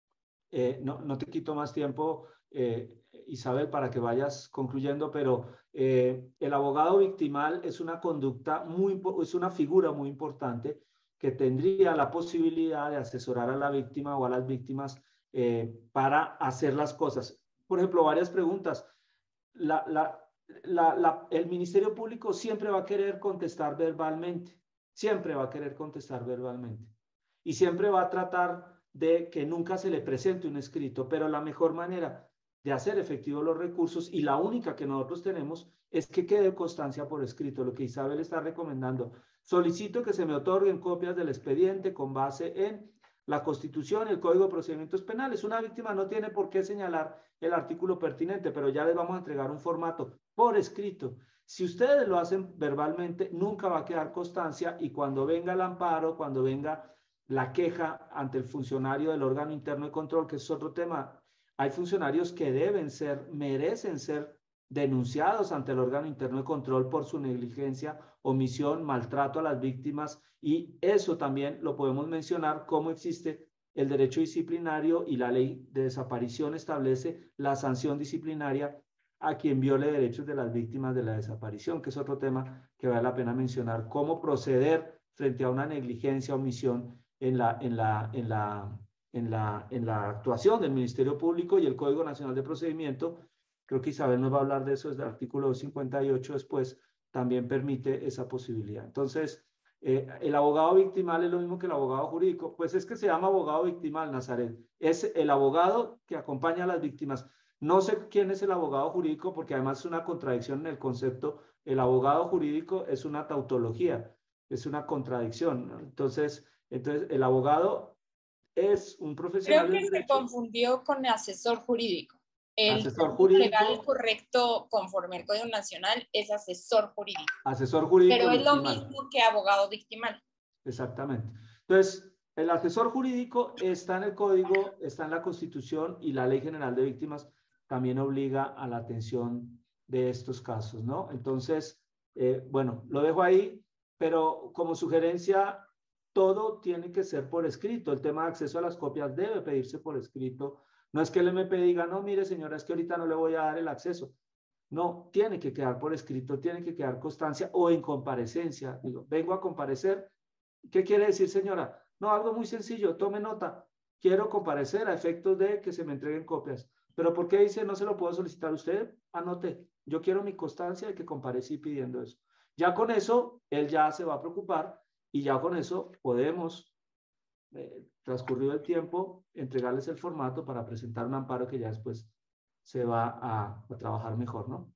Eh, no, no te quito más tiempo, eh, Isabel, para que vayas concluyendo, pero eh, el abogado victimal es una conducta muy, es una figura muy importante que tendría la posibilidad de asesorar a la víctima o a las víctimas eh, para hacer las cosas. Por ejemplo, varias preguntas. La, la, la, la, el Ministerio Público siempre va a querer contestar verbalmente, siempre va a querer contestar verbalmente y siempre va a tratar de que nunca se le presente un escrito, pero la mejor manera de hacer efectivos los recursos, y la única que nosotros tenemos, es que quede constancia por escrito. Lo que Isabel está recomendando: solicito que se me otorguen copias del expediente con base en la Constitución y el Código de Procedimientos Penales. Una víctima no tiene por qué señalar el artículo pertinente, pero ya les vamos a entregar un formato por escrito. Si ustedes lo hacen verbalmente, nunca va a quedar constancia, y cuando venga el amparo, cuando venga la queja ante el funcionario del órgano interno de control, que es otro tema, hay funcionarios que deben ser, merecen ser denunciados ante el órgano interno de control por su negligencia, omisión, maltrato a las víctimas, y eso también lo podemos mencionar, como existe el derecho disciplinario y la ley de desaparición establece la sanción disciplinaria a quien viole derechos de las víctimas de la desaparición, que es otro tema que vale la pena mencionar, cómo proceder frente a una negligencia, omisión en la, en la, en la, en la, en la actuación del Ministerio Público. Y el Código Nacional de Procedimiento, creo que Isabel nos va a hablar de eso desde el artículo cincuenta y ocho después, también permite esa posibilidad. Entonces, eh, el abogado victimal es lo mismo que el abogado jurídico. Pues es que se llama abogado victimal, Nazaret. Es el abogado que acompaña a las víctimas. No sé quién es el abogado jurídico, porque además es una contradicción en el concepto. El abogado jurídico es una tautología, es una contradicción, ¿no? Entonces, entonces, el abogado es un profesional Creo que del se derecho. confundió con asesor jurídico. El asesor jurídico legal correcto conforme al Código Nacional es asesor jurídico. Asesor jurídico Pero es victimal. lo mismo que abogado victimal. Exactamente. Entonces, el asesor jurídico está en el Código, está en la Constitución, y la Ley General de Víctimas también obliga a la atención de estos casos, ¿no? Entonces, eh, bueno, lo dejo ahí, pero como sugerencia, todo tiene que ser por escrito. El tema de acceso a las copias debe pedirse por escrito. No es que el M P diga, no, mire señora, es que ahorita no le voy a dar el acceso. No, tiene que quedar por escrito, tiene que quedar constancia o en comparecencia. Digo, vengo a comparecer. ¿Qué quiere decir, señora? No, algo muy sencillo, tome nota. Quiero comparecer a efectos de que se me entreguen copias. ¿Pero por qué dice no se lo puedo solicitar a usted? Anote, yo quiero mi constancia de que comparecí pidiendo eso. Ya con eso, él ya se va a preocupar, y ya con eso podemos, eh, transcurrido el tiempo, entregarles el formato para presentar un amparo que ya después se va a, a trabajar mejor, ¿no?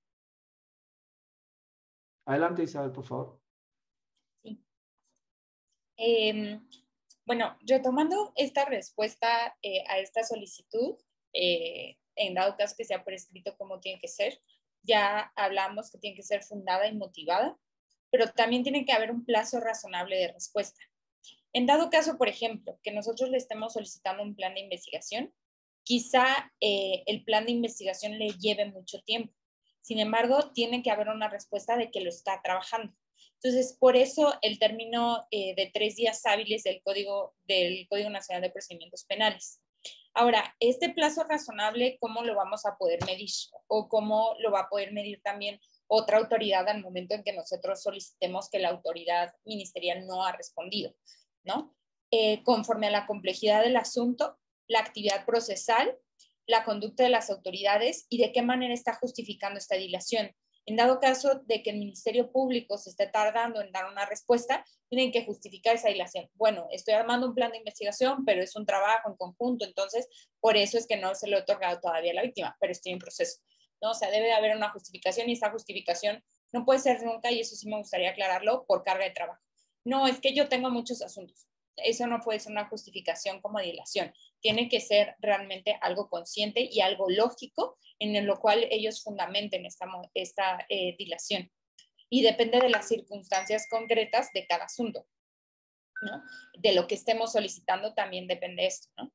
Adelante, Isabel, por favor. Sí. Eh, bueno, retomando esta respuesta eh, a esta solicitud, eh, en dado caso que sea por escrito, ¿cómo tiene que ser? Ya hablamos que tiene que ser fundada y motivada, pero también tiene que haber un plazo razonable de respuesta. En dado caso, por ejemplo, que nosotros le estemos solicitando un plan de investigación, quizá eh, el plan de investigación le lleve mucho tiempo. Sin embargo, tiene que haber una respuesta de que lo está trabajando. Entonces, por eso el término eh, de tres días hábiles del Código, del Código Nacional de Procedimientos Penales. Ahora, este plazo razonable, ¿cómo lo vamos a poder medir? O cómo lo va a poder medir también otra autoridad al momento en que nosotros solicitemos que la autoridad ministerial no ha respondido, ¿no? Eh, conforme a la complejidad del asunto, la actividad procesal, la conducta de las autoridades y de qué manera está justificando esta dilación. En dado caso de que el Ministerio Público se esté tardando en dar una respuesta, tienen que justificar esa dilación. Bueno, estoy armando un plan de investigación, pero es un trabajo en conjunto, entonces por eso es que no se lo he otorgado todavía a la víctima, pero estoy en proceso, ¿no? O sea, debe de haber una justificación y esa justificación no puede ser nunca, y eso sí me gustaría aclararlo, por carga de trabajo. No, es que yo tengo muchos asuntos. Eso no puede ser una justificación como dilación. Tiene que ser realmente algo consciente y algo lógico en lo cual ellos fundamenten esta, esta eh, dilación. Y depende de las circunstancias concretas de cada asunto, ¿no? De lo que estemos solicitando también depende esto, ¿no?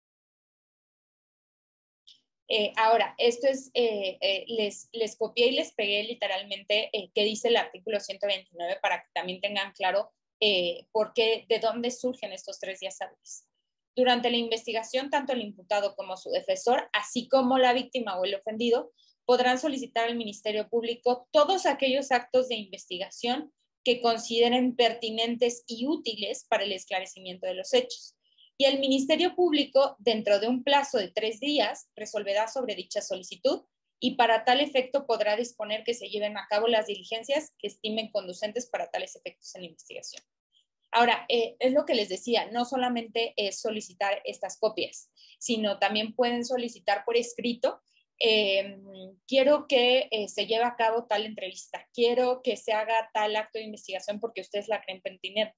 Eh, ahora, esto es, eh, eh, les, les copié y les pegué literalmente eh, qué dice el artículo ciento veintinueve para que también tengan claro eh, por qué, de dónde surgen estos tres días hábiles. Durante la investigación, tanto el imputado como su defensor, así como la víctima o el ofendido, podrán solicitar al Ministerio Público todos aquellos actos de investigación que consideren pertinentes y útiles para el esclarecimiento de los hechos. Y el Ministerio Público, dentro de un plazo de tres días, resolverá sobre dicha solicitud y para tal efecto podrá disponer que se lleven a cabo las diligencias que estimen conducentes para tales efectos en la investigación. Ahora, eh, es lo que les decía, no solamente es solicitar estas copias, sino también pueden solicitar por escrito, eh, quiero que eh, se lleve a cabo tal entrevista, quiero que se haga tal acto de investigación porque ustedes la creen pertinente.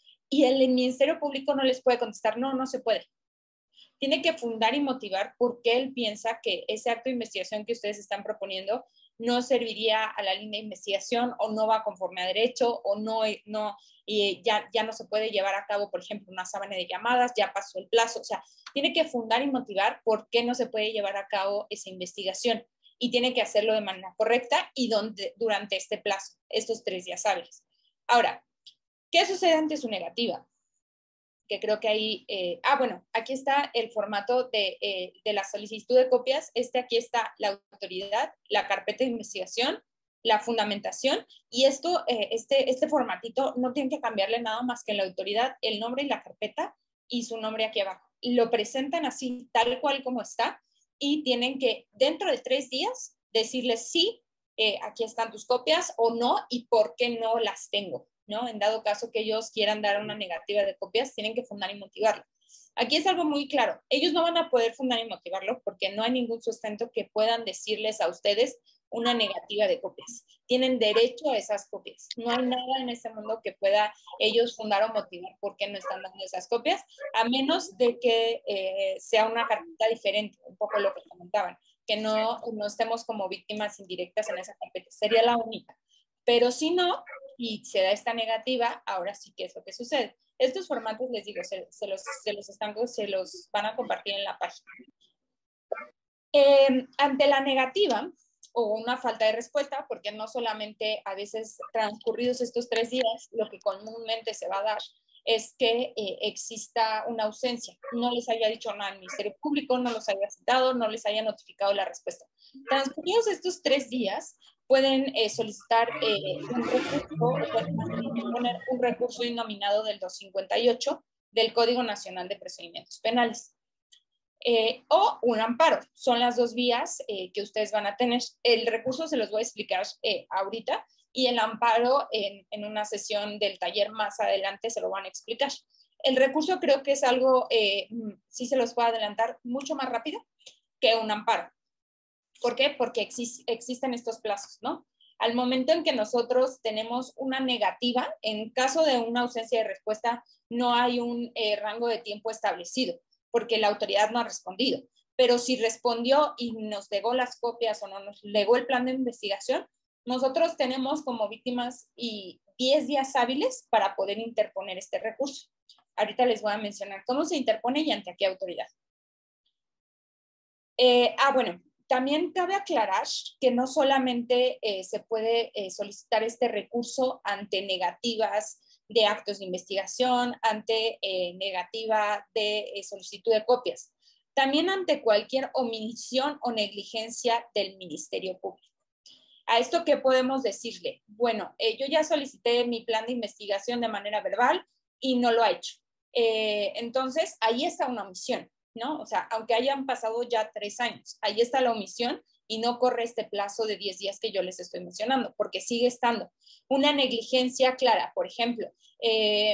Y el Ministerio Público no les puede contestar, no, no se puede. Tiene que fundar y motivar por qué él piensa que ese acto de investigación que ustedes están proponiendo no serviría a la línea de investigación o no va conforme a derecho o no, no y ya, ya no se puede llevar a cabo, por ejemplo, una sábana de llamadas, ya pasó el plazo. O sea, tiene que fundar y motivar por qué no se puede llevar a cabo esa investigación y tiene que hacerlo de manera correcta y donde, durante este plazo, estos tres días hábiles. Ahora, ¿qué sucede ante su negativa? Que creo que ahí, eh, ah, bueno, aquí está el formato de, eh, de la solicitud de copias. Este aquí está la autoridad, la carpeta de investigación, la fundamentación, y esto, eh, este, este formatito no tiene que cambiarle nada más que en la autoridad, el nombre y la carpeta y su nombre aquí abajo. Lo presentan así, tal cual como está, y tienen que, dentro de tres días, decirles sí, eh, aquí están tus copias, o no, y por qué no las tengo, ¿no? En dado caso que ellos quieran dar una negativa de copias, tienen que fundar y motivarlo. Aquí es algo muy claro. Ellos no van a poder fundar y motivarlo porque no hay ningún sustento que puedan decirles a ustedes una negativa de copias. Tienen derecho a esas copias. No hay nada en este mundo que pueda ellos fundar o motivar por qué no están dando esas copias, a menos de que eh, sea una carpeta diferente, un poco lo que comentaban, que no, no estemos como víctimas indirectas en esa carpeta. Sería la única. Pero si no, y se da esta negativa, ahora sí que es lo que sucede. Estos formatos, les digo, se, se, los, se, los, están, se los van a compartir en la página. Eh, ante la negativa o una falta de respuesta, porque no solamente a veces transcurridos estos tres días, lo que comúnmente se va a dar es que eh, exista una ausencia, no les haya dicho nada al Ministerio Público, no los haya citado, no les haya notificado la respuesta. Transcurridos estos tres días, pueden eh, solicitar eh, un recurso, pueden poner un recurso innominado del doscientos cincuenta y ocho del Código Nacional de Procedimientos Penales. Eh, o un amparo. Son las dos vías eh, que ustedes van a tener. El recurso se los voy a explicar eh, ahorita y el amparo en, en una sesión del taller más adelante se lo van a explicar. El recurso creo que es algo, eh, sí se los puedo adelantar, mucho más rápido que un amparo. ¿Por qué? Porque exis, existen estos plazos, ¿no? Al momento en que nosotros tenemos una negativa, en caso de una ausencia de respuesta, no hay un eh, rango de tiempo establecido, porque la autoridad no ha respondido. Pero si respondió y nos legó las copias o no nos legó el plan de investigación, nosotros tenemos como víctimas y diez días hábiles para poder interponer este recurso. Ahorita les voy a mencionar cómo se interpone y ante qué autoridad. Eh, ah, bueno, también cabe aclarar que no solamente eh, se puede eh, solicitar este recurso ante negativas de actos de investigación, ante eh, negativa de eh, solicitud de copias, también ante cualquier omisión o negligencia del Ministerio Público. ¿A esto qué podemos decirle? Bueno, eh, yo ya solicité mi plan de investigación de manera verbal y no lo ha hecho. Eh, entonces, ahí está una omisión, ¿no? O sea, aunque hayan pasado ya tres años, ahí está la omisión y no corre este plazo de diez días que yo les estoy mencionando, porque sigue estando una negligencia clara. Por ejemplo, eh,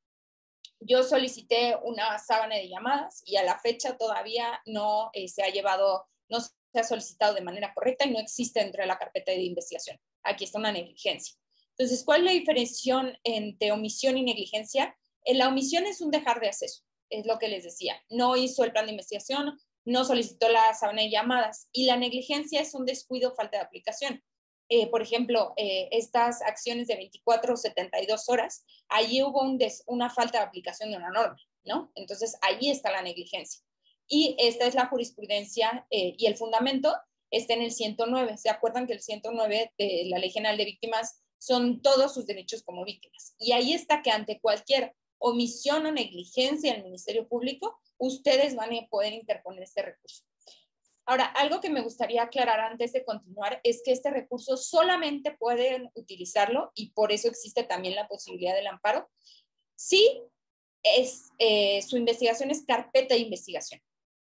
yo solicité una sábana de llamadas y a la fecha todavía no eh, se ha llevado, no se ha solicitado de manera correcta y no existe dentro de la carpeta de investigación. Aquí está una negligencia. Entonces, ¿cuál es la diferencia entre omisión y negligencia? En la omisión es un dejar de hacer, es lo que les decía. No hizo el plan de investigación, no solicitó la sábana de llamadas, y la negligencia es un descuido, falta de aplicación. Eh, por ejemplo, eh, estas acciones de veinticuatro o setenta y dos horas, allí hubo un des, una falta de aplicación de una norma, ¿no? Entonces, ahí está la negligencia. Y esta es la jurisprudencia eh, y el fundamento está en el ciento nueve. ¿Se acuerdan que el ciento nueve de la Ley General de Víctimas son todos sus derechos como víctimas? Y ahí está que ante cualquier omisión o negligencia del Ministerio Público, ustedes van a poder interponer este recurso. Ahora, algo que me gustaría aclarar antes de continuar es que este recurso solamente pueden utilizarlo, y por eso existe también la posibilidad del amparo, si es, eh, su investigación es carpeta de investigación.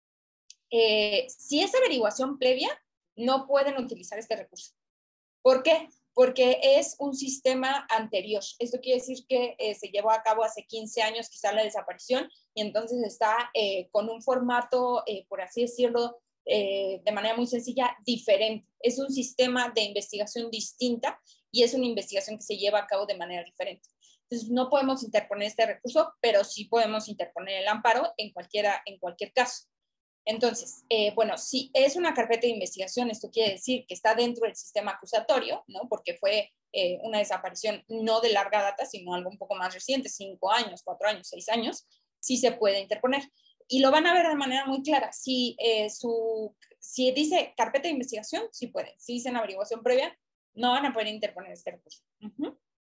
Eh, si es averiguación previa, no pueden utilizar este recurso. ¿Por qué? Porque es un sistema anterior. Esto quiere decir que eh, se llevó a cabo hace quince años quizá la desaparición, y entonces está eh, con un formato, eh, por así decirlo, eh, de manera muy sencilla, diferente. Es un sistema de investigación distinta y es una investigación que se lleva a cabo de manera diferente. Entonces, no podemos interponer este recurso, pero sí podemos interponer el amparo en, cualquiera, en cualquier caso. Entonces, eh, bueno, si es una carpeta de investigación, esto quiere decir que está dentro del sistema acusatorio, ¿no? Porque fue eh, una desaparición no de larga data, sino algo un poco más reciente, cinco años, cuatro años, seis años, sí se puede interponer. Y lo van a ver de manera muy clara. Si, eh, su, si dice carpeta de investigación, sí pueden. Si dicen averiguación previa, no van a poder interponer este recurso. Uh-huh.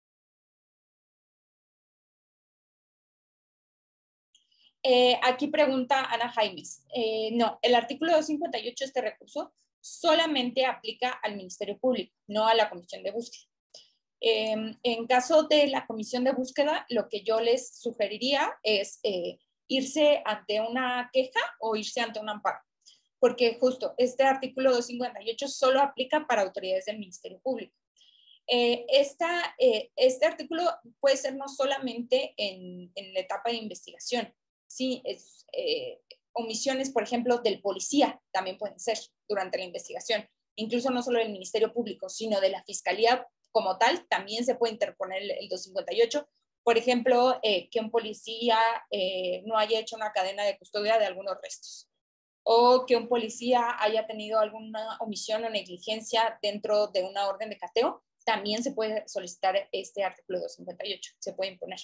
Eh, aquí pregunta Ana Jaimes. Eh, no, el artículo doscientos cincuenta y ocho de este recurso solamente aplica al Ministerio Público, no a la Comisión de Búsqueda. Eh, en caso de la Comisión de Búsqueda, lo que yo les sugeriría es eh, irse ante una queja o irse ante un amparo, porque justo este artículo doscientos cincuenta y ocho solo aplica para autoridades del Ministerio Público. Eh, esta, eh, este artículo puede ser no solamente en, en la etapa de investigación. Sí, es, eh, omisiones, por ejemplo, del policía también pueden ser durante la investigación. Incluso no solo del Ministerio Público, sino de la Fiscalía como tal, también se puede interponer el, el doscientos cincuenta y ocho. Por ejemplo, eh, que un policía eh, no haya hecho una cadena de custodia de algunos restos, o que un policía haya tenido alguna omisión o negligencia dentro de una orden de cateo, también se puede solicitar este artículo doscientos cincuenta y ocho, se puede imponer.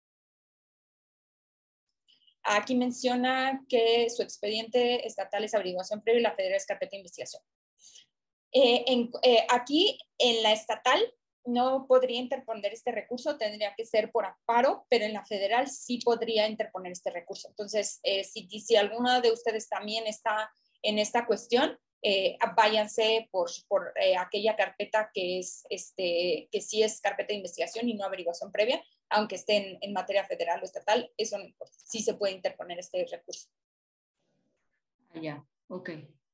Aquí menciona que su expediente estatal es averiguación previa y la federal es carpeta de investigación. Eh, en, eh, aquí, en la estatal, no podría interponer este recurso, tendría que ser por amparo, pero en la federal sí podría interponer este recurso. Entonces, eh, si, si alguna de ustedes también está en esta cuestión, eh, váyanse por, por eh, aquella carpeta que, es, este, que sí es carpeta de investigación y no averiguación previa, aunque esté en, en materia federal o estatal, eso no importa, sí se puede interponer este recurso. Ah, ya, ok.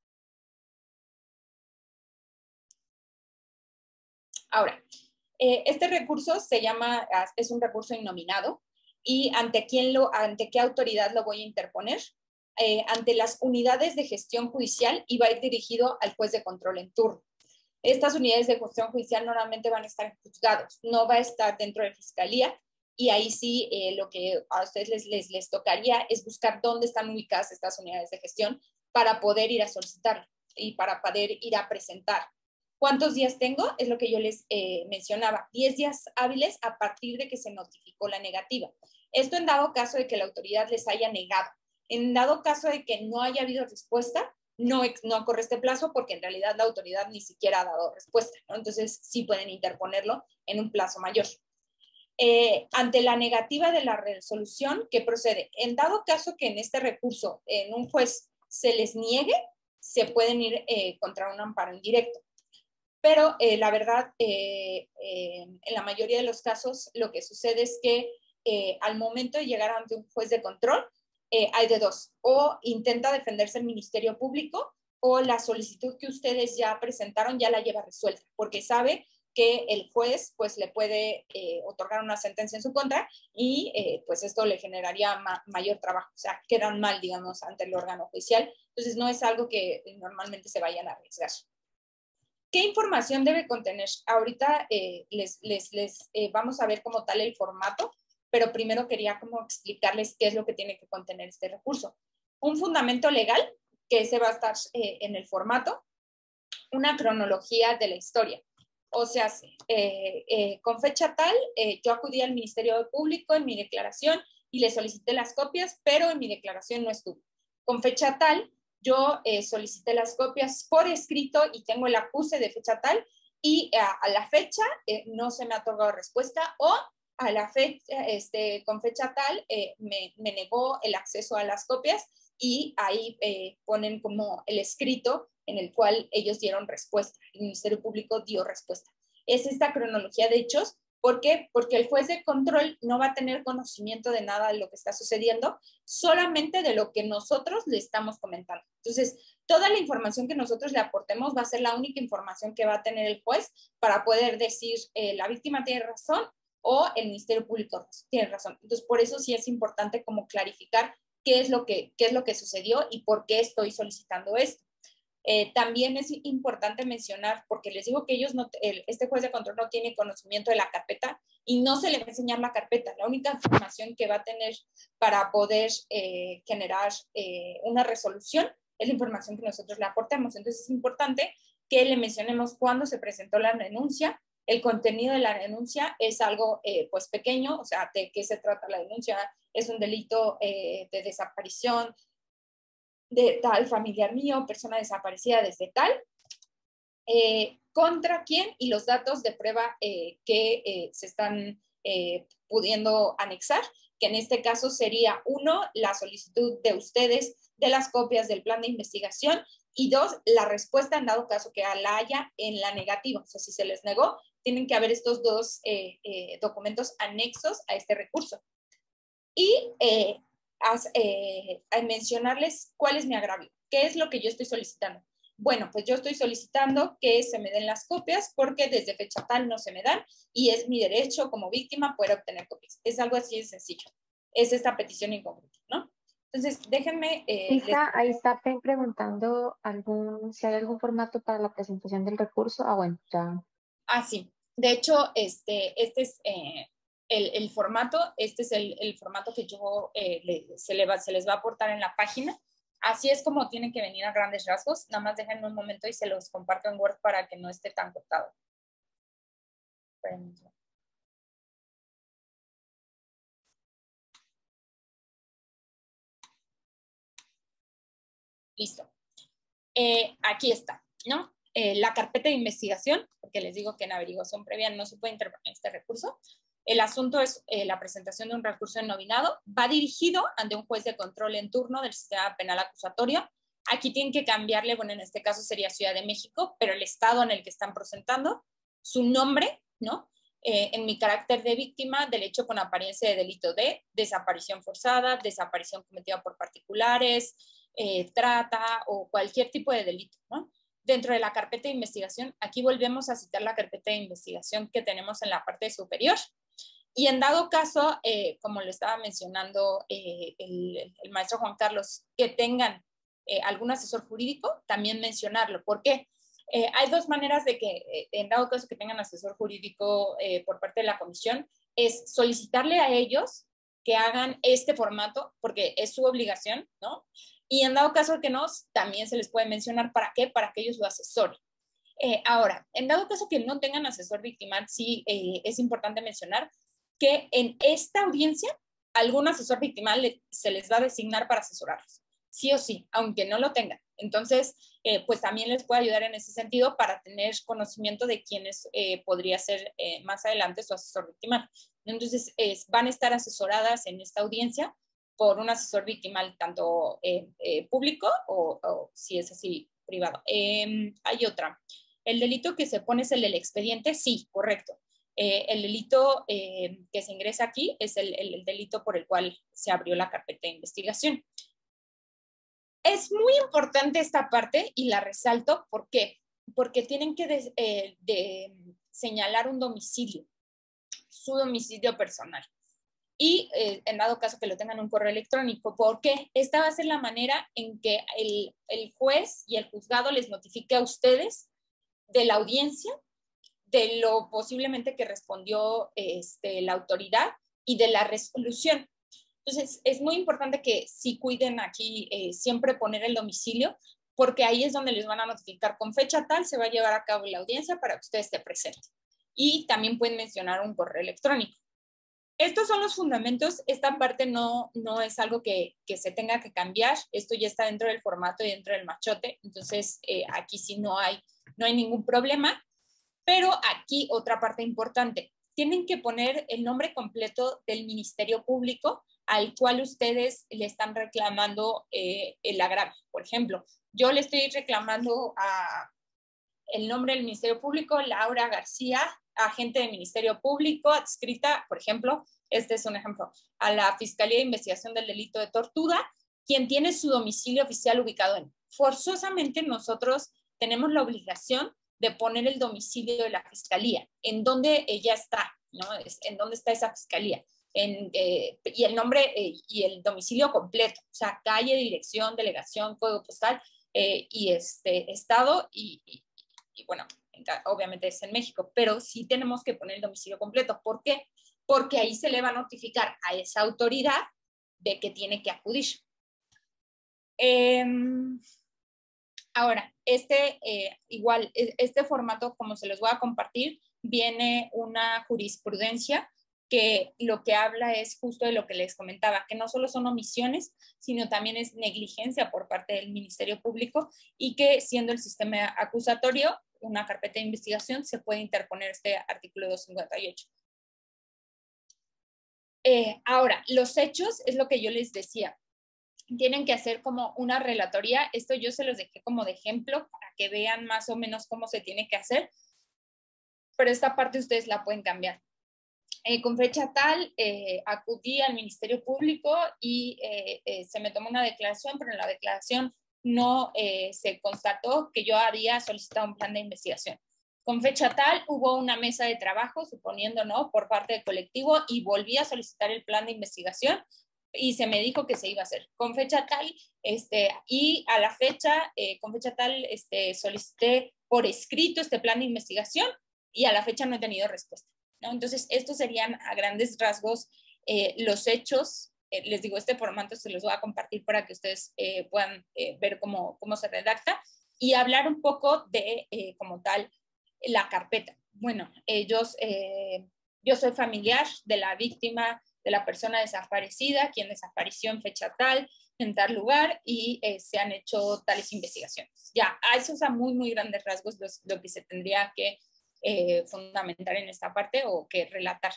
Ahora, eh, este recurso se llama, es un recurso innominado, y ante quién lo, ante qué autoridad lo voy a interponer, eh, ante las unidades de gestión judicial, y va a ir dirigido al juez de control en turno. Estas unidades de gestión judicial normalmente van a estar en juzgados, no va a estar dentro de fiscalía, y ahí sí eh, lo que a ustedes les, les, les tocaría es buscar dónde están ubicadas estas unidades de gestión para poder ir a solicitar y para poder ir a presentar. ¿Cuántos días tengo? Es lo que yo les eh, mencionaba, diez días hábiles a partir de que se notificó la negativa. Esto en dado caso de que la autoridad les haya negado. En dado caso de que no haya habido respuesta, no, no corre este plazo porque en realidad la autoridad ni siquiera ha dado respuesta, ¿no? Entonces sí pueden interponerlo en un plazo mayor. Eh, ante la negativa de la resolución, ¿qué procede? En dado caso que en este recurso en un juez se les niegue, se pueden ir eh, contra un amparo indirecto. Pero eh, la verdad, eh, eh, en la mayoría de los casos, lo que sucede es que eh, al momento de llegar ante un juez de control, eh, hay de dos. O intenta defenderse el Ministerio Público o la solicitud que ustedes ya presentaron ya la lleva resuelta, porque sabe que el juez pues le puede eh, otorgar una sentencia en su contra y eh, pues esto le generaría ma mayor trabajo, o sea, quedan mal, digamos, ante el órgano judicial. Entonces no es algo que normalmente se vayan a arriesgar. ¿Qué información debe contener? Ahorita eh, les, les, les eh, vamos a ver como tal el formato, pero primero quería como explicarles qué es lo que tiene que contener este recurso. Un fundamento legal, que ese va a estar eh, en el formato, una cronología de la historia. O sea, eh, eh, con fecha tal, eh, yo acudí al Ministerio Público en mi declaración y le solicité las copias, pero en mi declaración no estuvo. Con fecha tal, yo eh, solicité las copias por escrito y tengo el acuse de fecha tal y a, a la fecha eh, no se me ha otorgado respuesta o a la fecha, este, con fecha tal eh, me, me negó el acceso a las copias y ahí eh, ponen como el escrito en el cual ellos dieron respuesta, el Ministerio Público dio respuesta. Es esta cronología de hechos. ¿Por qué? Porque el juez de control no va a tener conocimiento de nada de lo que está sucediendo, solamente de lo que nosotros le estamos comentando. Entonces, toda la información que nosotros le aportemos va a ser la única información que va a tener el juez para poder decir eh, la víctima tiene razón o el Ministerio Público tiene razón. Entonces, por eso sí es importante como clarificar qué es lo que, qué es lo que sucedió y por qué estoy solicitando esto. Eh, también es importante mencionar, porque les digo que ellos no, el, este juez de control no tiene conocimiento de la carpeta y no se le va a enseñar la carpeta. La única información que va a tener para poder eh, generar eh, una resolución es la información que nosotros le aportemos. Entonces es importante que le mencionemos cuándo se presentó la denuncia. El contenido de la denuncia es algo eh, pues pequeño, o sea, de qué se trata la denuncia. Es un delito eh, de desaparición de tal familiar mío, persona desaparecida desde tal, eh, contra quién y los datos de prueba eh, que eh, se están eh, pudiendo anexar, que en este caso sería uno, la solicitud de ustedes de las copias del plan de investigación y dos, la respuesta en dado caso que la haya en la negativa. O sea, si se les negó, tienen que haber estos dos eh, eh, documentos anexos a este recurso. Y eh, As, eh, a mencionarles cuál es mi agravio, qué es lo que yo estoy solicitando. Bueno, pues yo estoy solicitando que se me den las copias porque desde fecha tal no se me dan y es mi derecho como víctima poder obtener copias. Es algo así de sencillo. Es esta petición inconclusa, ¿no? Entonces, déjenme... Eh, Isa, les... ahí está preguntando algún, si hay algún formato para la presentación del recurso. Ah, bueno, ya. Ah, sí. De hecho, este, este es... Eh, El, el formato, este es el, el formato que yo eh, le, se, le va, se les va a aportar en la página. Así es como tiene que venir a grandes rasgos. Nada más déjenme un momento y se los comparto en Word para que no esté tan cortado. Listo. Eh, aquí está, ¿no? Eh, la carpeta de investigación, porque les digo que en averiguación previa no se puede interponer este recurso. El asunto es eh, la presentación de un recurso ennominado. Va dirigido ante un juez de control en turno del sistema penal acusatorio. Aquí tienen que cambiarle, bueno, en este caso sería Ciudad de México, pero el estado en el que están presentando, su nombre, ¿no? Eh, en mi carácter de víctima del hecho con apariencia de delito de desaparición forzada, desaparición cometida por particulares, eh, trata o cualquier tipo de delito, ¿no? Dentro de la carpeta de investigación, aquí volvemos a citar la carpeta de investigación que tenemos en la parte superior. Y en dado caso, eh, como lo estaba mencionando eh, el, el maestro Juan Carlos, que tengan eh, algún asesor jurídico, también mencionarlo. ¿Por qué? Eh, hay dos maneras de que, eh, en dado caso que tengan asesor jurídico eh, por parte de la comisión, es solicitarle a ellos que hagan este formato, porque es su obligación, ¿no? Y en dado caso que no, también se les puede mencionar para qué, para que ellos lo asesoren. Eh, ahora, en dado caso que no tengan asesor victimal, sí eh, es importante mencionar que en esta audiencia algún asesor victimal le, se les va a designar para asesorarlos, sí o sí, aunque no lo tengan. Entonces, eh, pues también les puede ayudar en ese sentido para tener conocimiento de quién es, eh, podría ser eh, más adelante su asesor victimal. Entonces, eh, van a estar asesoradas en esta audiencia por un asesor victimal, tanto eh, eh, público o, o si es así, privado. Eh, hay otra. El delito que se pone es el del expediente, sí, correcto. Eh, el delito eh, que se ingresa aquí es el, el, el delito por el cual se abrió la carpeta de investigación. Es muy importante esta parte y la resalto, ¿por qué? Porque tienen que de, eh, de señalar un domicilio, su domicilio personal. Y eh, en dado caso que lo tengan en un correo electrónico, porque esta va a ser la manera en que el, el juez y el juzgado les notifique a ustedes de la audiencia, de lo posiblemente que respondió este, la autoridad y de la resolución. Entonces, es muy importante que sí cuiden aquí eh, siempre poner el domicilio, porque ahí es donde les van a notificar con fecha tal, se va a llevar a cabo la audiencia para que usted esté presente. Y también pueden mencionar un correo electrónico. Estos son los fundamentos. Esta parte no, no es algo que, que se tenga que cambiar. Esto ya está dentro del formato y dentro del machote. Entonces, eh, aquí sí no hay, no hay ningún problema. Pero aquí otra parte importante. Tienen que poner el nombre completo del Ministerio Público al cual ustedes le están reclamando eh, el agravio. Por ejemplo, yo le estoy reclamando a el nombre del Ministerio Público, Laura García, agente del Ministerio Público, adscrita, por ejemplo, este es un ejemplo, a la Fiscalía de Investigación del Delito de Tortura, quien tiene su domicilio oficial ubicado en. Forzosamente nosotros tenemos la obligación de poner el domicilio de la Fiscalía, en donde ella está, ¿no? En dónde está esa Fiscalía. En, eh, y el nombre eh, y el domicilio completo, o sea, calle, dirección, delegación, código postal eh, y este estado y, y, y bueno, en, obviamente es en México, pero sí tenemos que poner el domicilio completo. ¿Por qué? Porque ahí se le va a notificar a esa autoridad de que tiene que acudir. Eh, ahora, este eh, igual, este formato, como se los voy a compartir, viene una jurisprudencia que lo que habla es justo de lo que les comentaba, que no solo son omisiones, sino también es negligencia por parte del Ministerio Público y que siendo el sistema acusatorio una carpeta de investigación se puede interponer este artículo doscientos cincuenta y ocho. Eh, ahora, los hechos es lo que yo les decía. Tienen que hacer como una relatoría. Esto yo se los dejé como de ejemplo para que vean más o menos cómo se tiene que hacer, pero esta parte ustedes la pueden cambiar. Eh, con fecha tal, eh, acudí al Ministerio Público y eh, eh, se me tomó una declaración, pero en la declaración no eh, se constató que yo había solicitado un plan de investigación. Con fecha tal, hubo una mesa de trabajo, suponiendo no, por parte del colectivo y volví a solicitar el plan de investigación y se me dijo que se iba a hacer. Con fecha tal, este, y a la fecha, eh, con fecha tal, este, solicité por escrito este plan de investigación y a la fecha no he tenido respuesta, ¿no? Entonces, estos serían a grandes rasgos eh, los hechos. Eh, les digo, este formato se los voy a compartir para que ustedes eh, puedan eh, ver cómo, cómo se redacta y hablar un poco de, eh, como tal, la carpeta. Bueno, ellos, eh, yo soy familiar de la víctima, de la persona desaparecida, quien desapareció en fecha tal, en tal lugar, y eh, se han hecho tales investigaciones. Ya, a eso es a muy, muy grandes rasgos los, lo que se tendría que eh, fundamentar en esta parte o que relatar.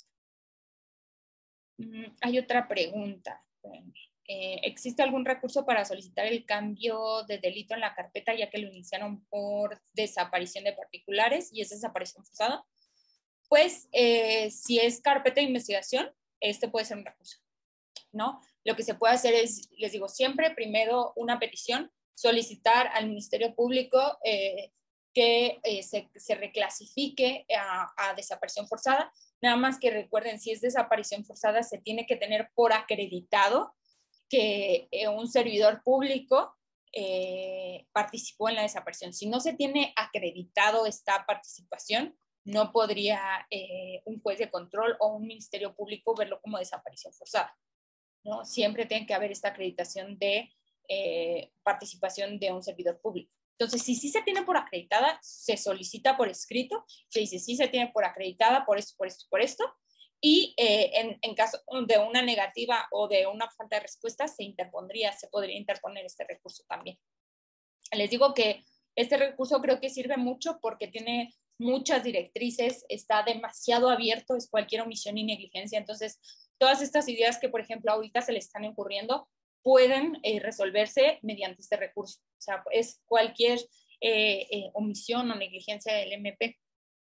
Mm, hay otra pregunta. Eh, ¿Existe algún recurso para solicitar el cambio de delito en la carpeta ya que lo iniciaron por desaparición de particulares y es desaparición forzada? Pues eh, si es carpeta de investigación, este puede ser un recurso, ¿no? Lo que se puede hacer es, les digo, siempre primero una petición, solicitar al Ministerio Público eh, que eh, se, se reclasifique a, a desaparición forzada. Nada más que recuerden, si es desaparición forzada, se tiene que tener por acreditado que eh, un servidor público eh, participó en la desaparición. Si no se tiene acreditado esta participación, no podría eh, un juez de control o un ministerio público verlo como desaparición forzada, ¿no? Siempre tiene que haber esta acreditación de eh, participación de un servidor público. Entonces, si sí se tiene por acreditada, se solicita por escrito, se dice sí se tiene por acreditada por esto, por esto, por esto, y eh, en, en caso de una negativa o de una falta de respuesta, se interpondría, se podría interponer este recurso también. Les digo que este recurso creo que sirve mucho porque tiene muchas directrices, está demasiado abierto, es cualquier omisión y negligencia. Entonces, todas estas ideas que, por ejemplo, ahorita se le están ocurriendo, pueden eh, resolverse mediante este recurso. O sea, es cualquier eh, eh, omisión o negligencia del M P.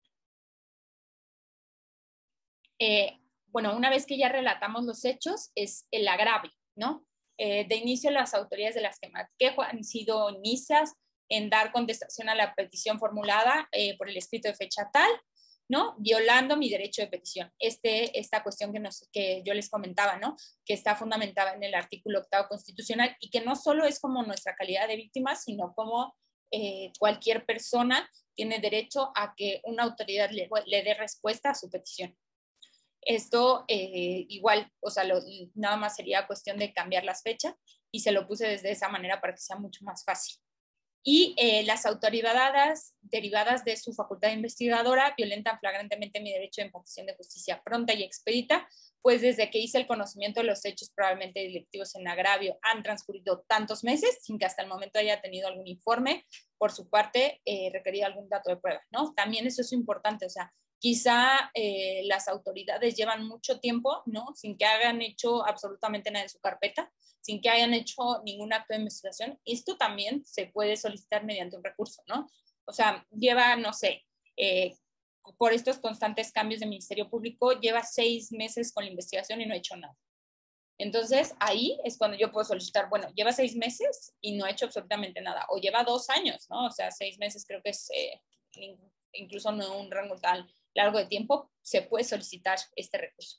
Eh, bueno, una vez que ya relatamos los hechos, es el agravio, ¿no? Eh, de inicio, las autoridades de las que me quejo han sido omisas en dar contestación a la petición formulada eh, por el escrito de fecha tal, ¿no? Violando mi derecho de petición. Este, esta cuestión que, nos, que yo les comentaba, ¿no? Que está fundamentada en el artículo octavo constitucional y que no solo es como nuestra calidad de víctimas, sino como eh, cualquier persona tiene derecho a que una autoridad le, le dé respuesta a su petición. Esto eh, igual, o sea, lo, nada más sería cuestión de cambiar las fechas y se lo puse desde esa manera para que sea mucho más fácil. Y eh, las autoridades derivadas de su facultad investigadora violentan flagrantemente mi derecho de impartición de justicia pronta y expedita, pues desde que hice el conocimiento de los hechos probablemente delictivos en agravio han transcurrido tantos meses sin que hasta el momento haya tenido algún informe por su parte eh, requerido algún dato de prueba, ¿no? También eso es importante, o sea, quizá eh, las autoridades llevan mucho tiempo, ¿no? Sin que hayan hecho absolutamente nada en su carpeta, sin que hayan hecho ningún acto de investigación. Esto también se puede solicitar mediante un recurso, ¿no? O sea, lleva, no sé, eh, por estos constantes cambios de Ministerio Público, lleva seis meses con la investigación y no ha hecho nada. Entonces, ahí es cuando yo puedo solicitar, bueno, lleva seis meses y no ha hecho absolutamente nada, o lleva dos años, ¿no? O sea, seis meses creo que es eh, incluso no un rango tan largo de tiempo, se puede solicitar este recurso.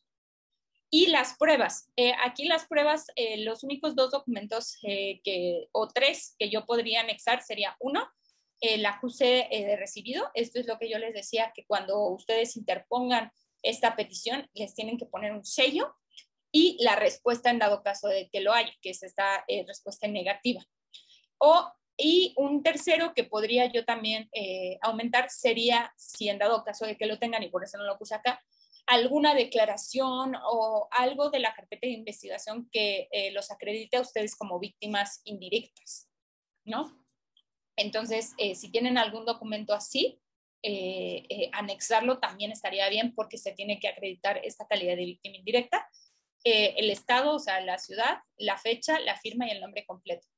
Y las pruebas. Eh, aquí las pruebas, eh, los únicos dos documentos eh, que, o tres que yo podría anexar sería uno, el acuse eh, de recibido. Esto es lo que yo les decía, que cuando ustedes interpongan esta petición, les tienen que poner un sello y la respuesta en dado caso de que lo haya, que es esta eh, respuesta negativa. O, y un tercero que podría yo también eh, aumentar sería, si en dado caso de que lo tengan, y por eso no lo puse acá, alguna declaración o algo de la carpeta de investigación que eh, los acredite a ustedes como víctimas indirectas, ¿no? Entonces, eh, si tienen algún documento así, eh, eh, anexarlo también estaría bien porque se tiene que acreditar esta calidad de víctima indirecta, eh, el estado, o sea, la ciudad, la fecha, la firma y el nombre completo.